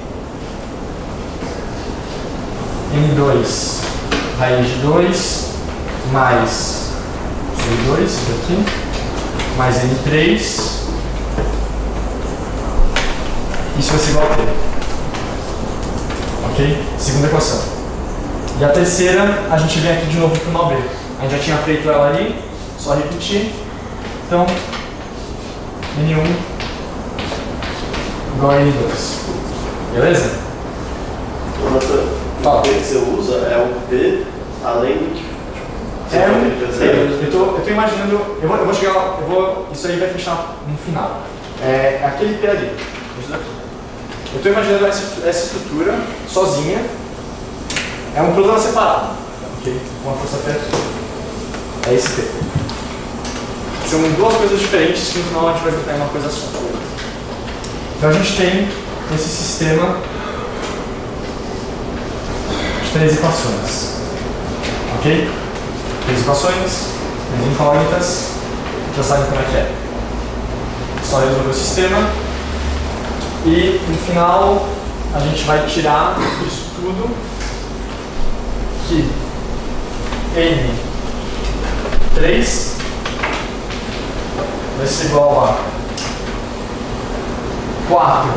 S1: N dois raiz de dois mais sobre dois, isso aqui, mais N três, isso vai ser igual a T. Ok? Segunda equação. E a terceira, a gente vem aqui de novo para o nó B. A gente já tinha feito ela ali, só repetir. Então, N um igual a N dois. Beleza?
S5: O P que você usa é o P além do que.
S1: É um, é, eu, tô, eu tô imaginando, eu vou, eu vou chegar lá, eu vou, isso aí vai fechar no final. É aquele P ali, isso daqui. Eu estou imaginando essa, essa estrutura sozinha, é um problema separado, ok? Uma força P aqui. É esse P. São duas coisas diferentes que no final a gente vai juntar em uma coisa só. Então a gente tem esse sistema de três equações, ok? Três equações, três incógnitas, já sabem como é que é. Só resolver o sistema e no final a gente vai tirar isso tudo que N três vai ser igual a quatro,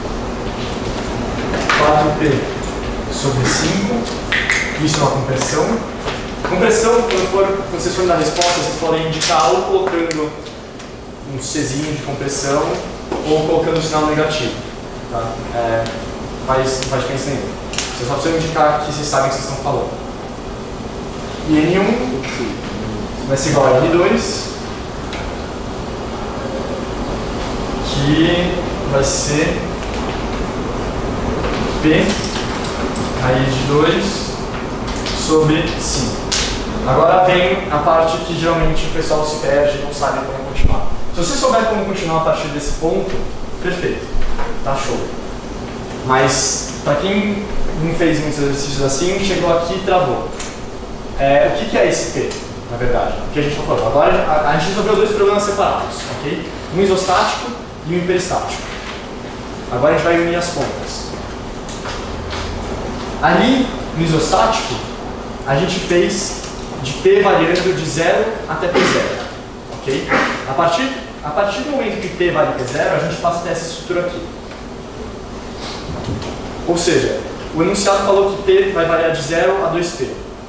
S1: quatro P sobre cinco, isso é uma compressão. Compressão, quando, for, quando vocês forem dar resposta, vocês podem indicar ou colocando um Czinho de compressão ou colocando o sinal negativo. Tá? É, faz, não faz diferença nenhuma. Vocês só precisam indicar que vocês sabem o que vocês estão falando. E N um vai ser igual a N dois, que vai ser P raiz de dois sobre cinco. Agora vem a parte que geralmente o pessoal se perde e não sabe como continuar. Se você souber como continuar a partir desse ponto, perfeito, tá show. Mas para quem não fez muitos exercícios assim, chegou aqui e travou. É, o que, que é esse P, na verdade? O que a gente está falando? Agora a, a gente resolveu dois problemas separados, ok? Um isostático e um hiperestático. Agora a gente vai unir as pontas. Ali no isostático, a gente fez de P variando de zero até P zero, ok? A partir, a partir do momento que P vale P zero, a gente passa a ter essa estrutura aqui. Ou seja, o enunciado falou que P vai variar de zero a dois P.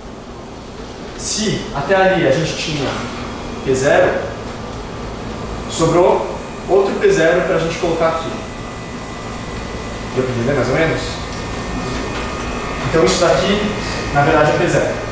S1: Se até ali a gente tinha P zero, sobrou outro P zero para a gente colocar aqui. Deu para entender mais ou menos? Então isso daqui, na verdade, é P zero.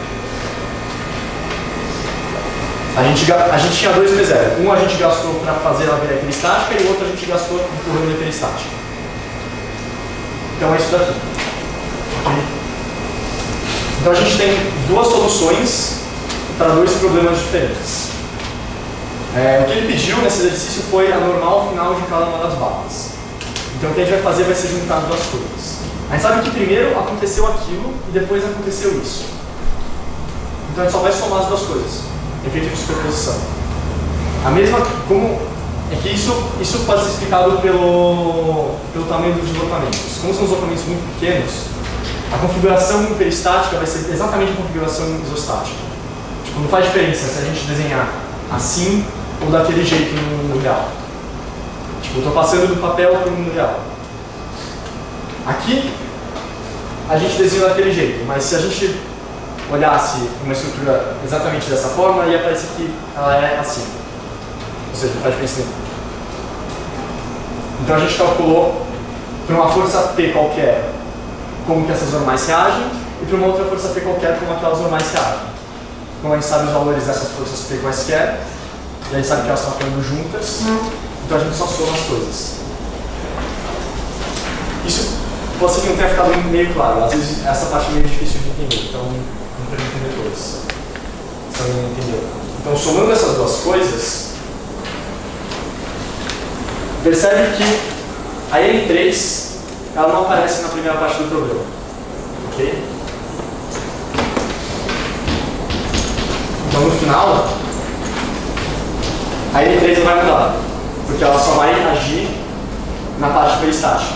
S1: A gente, a gente tinha dois P zero. Um a gente gastou para fazer a virar hiperestática e o outro a gente gastou empurrando a hiperestática. Então é isso daqui. Okay? Então a gente tem duas soluções para dois problemas diferentes. É, o que ele pediu nesse exercício foi a normal final de cada uma das barras. Então o que a gente vai fazer vai ser juntar as duas coisas. A gente sabe que primeiro aconteceu aquilo e depois aconteceu isso. Então a gente só vai somar as duas coisas. Efeito de superposição. A mesma, como é que isso, isso pode ser explicado pelo, pelo tamanho dos deslocamentos. Como são deslocamentos muito pequenos, a configuração peristática vai ser exatamente a configuração isostática. Tipo, não faz diferença se a gente desenhar assim ou daquele jeito no mundo real. Tipo, eu estou passando do papel para o mundo real. Aqui, a gente desenha daquele jeito, mas se a gente olhasse uma estrutura exatamente dessa forma, ia parecer que ela é assim. Ou seja, não faz diferença nenhuma. Então a gente calculou para uma força P qualquer como que essas normais reagem e para uma outra força P qualquer como aquelas normais reagem. Como a gente sabe os valores dessas forças P quaisquer, e a gente sabe que elas estão atuando juntas, então a gente só soma as coisas. Isso pode ser que não tenha ficado meio claro, às vezes essa parte é meio difícil de entender, então não quero entender todas. Se alguém não entendeu. Então, somando essas duas coisas, percebe que a N três ela não aparece na primeira parte do problema. Ok? Então, no final, a N três vai mudar, porque ela só vai agir na parte peristática.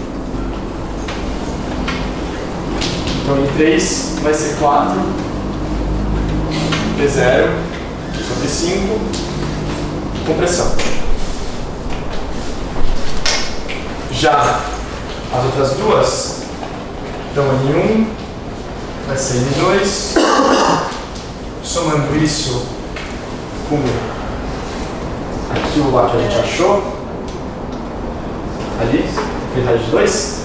S1: Então, N três vai ser quatro P zero sobre cinco compressão. Já as outras duas, então N um vai ser N dois, somando isso com aquilo lá que a gente achou, ali, raiz de dois,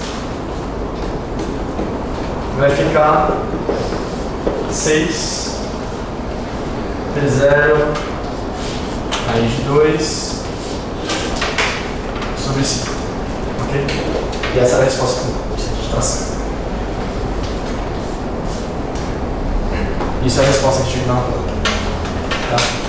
S1: vai ficar seis P zero raiz de dois sobre cinco. Ok? E essa é a resposta de tração. Isso é a resposta que a gente tem que dar na prova. Tá?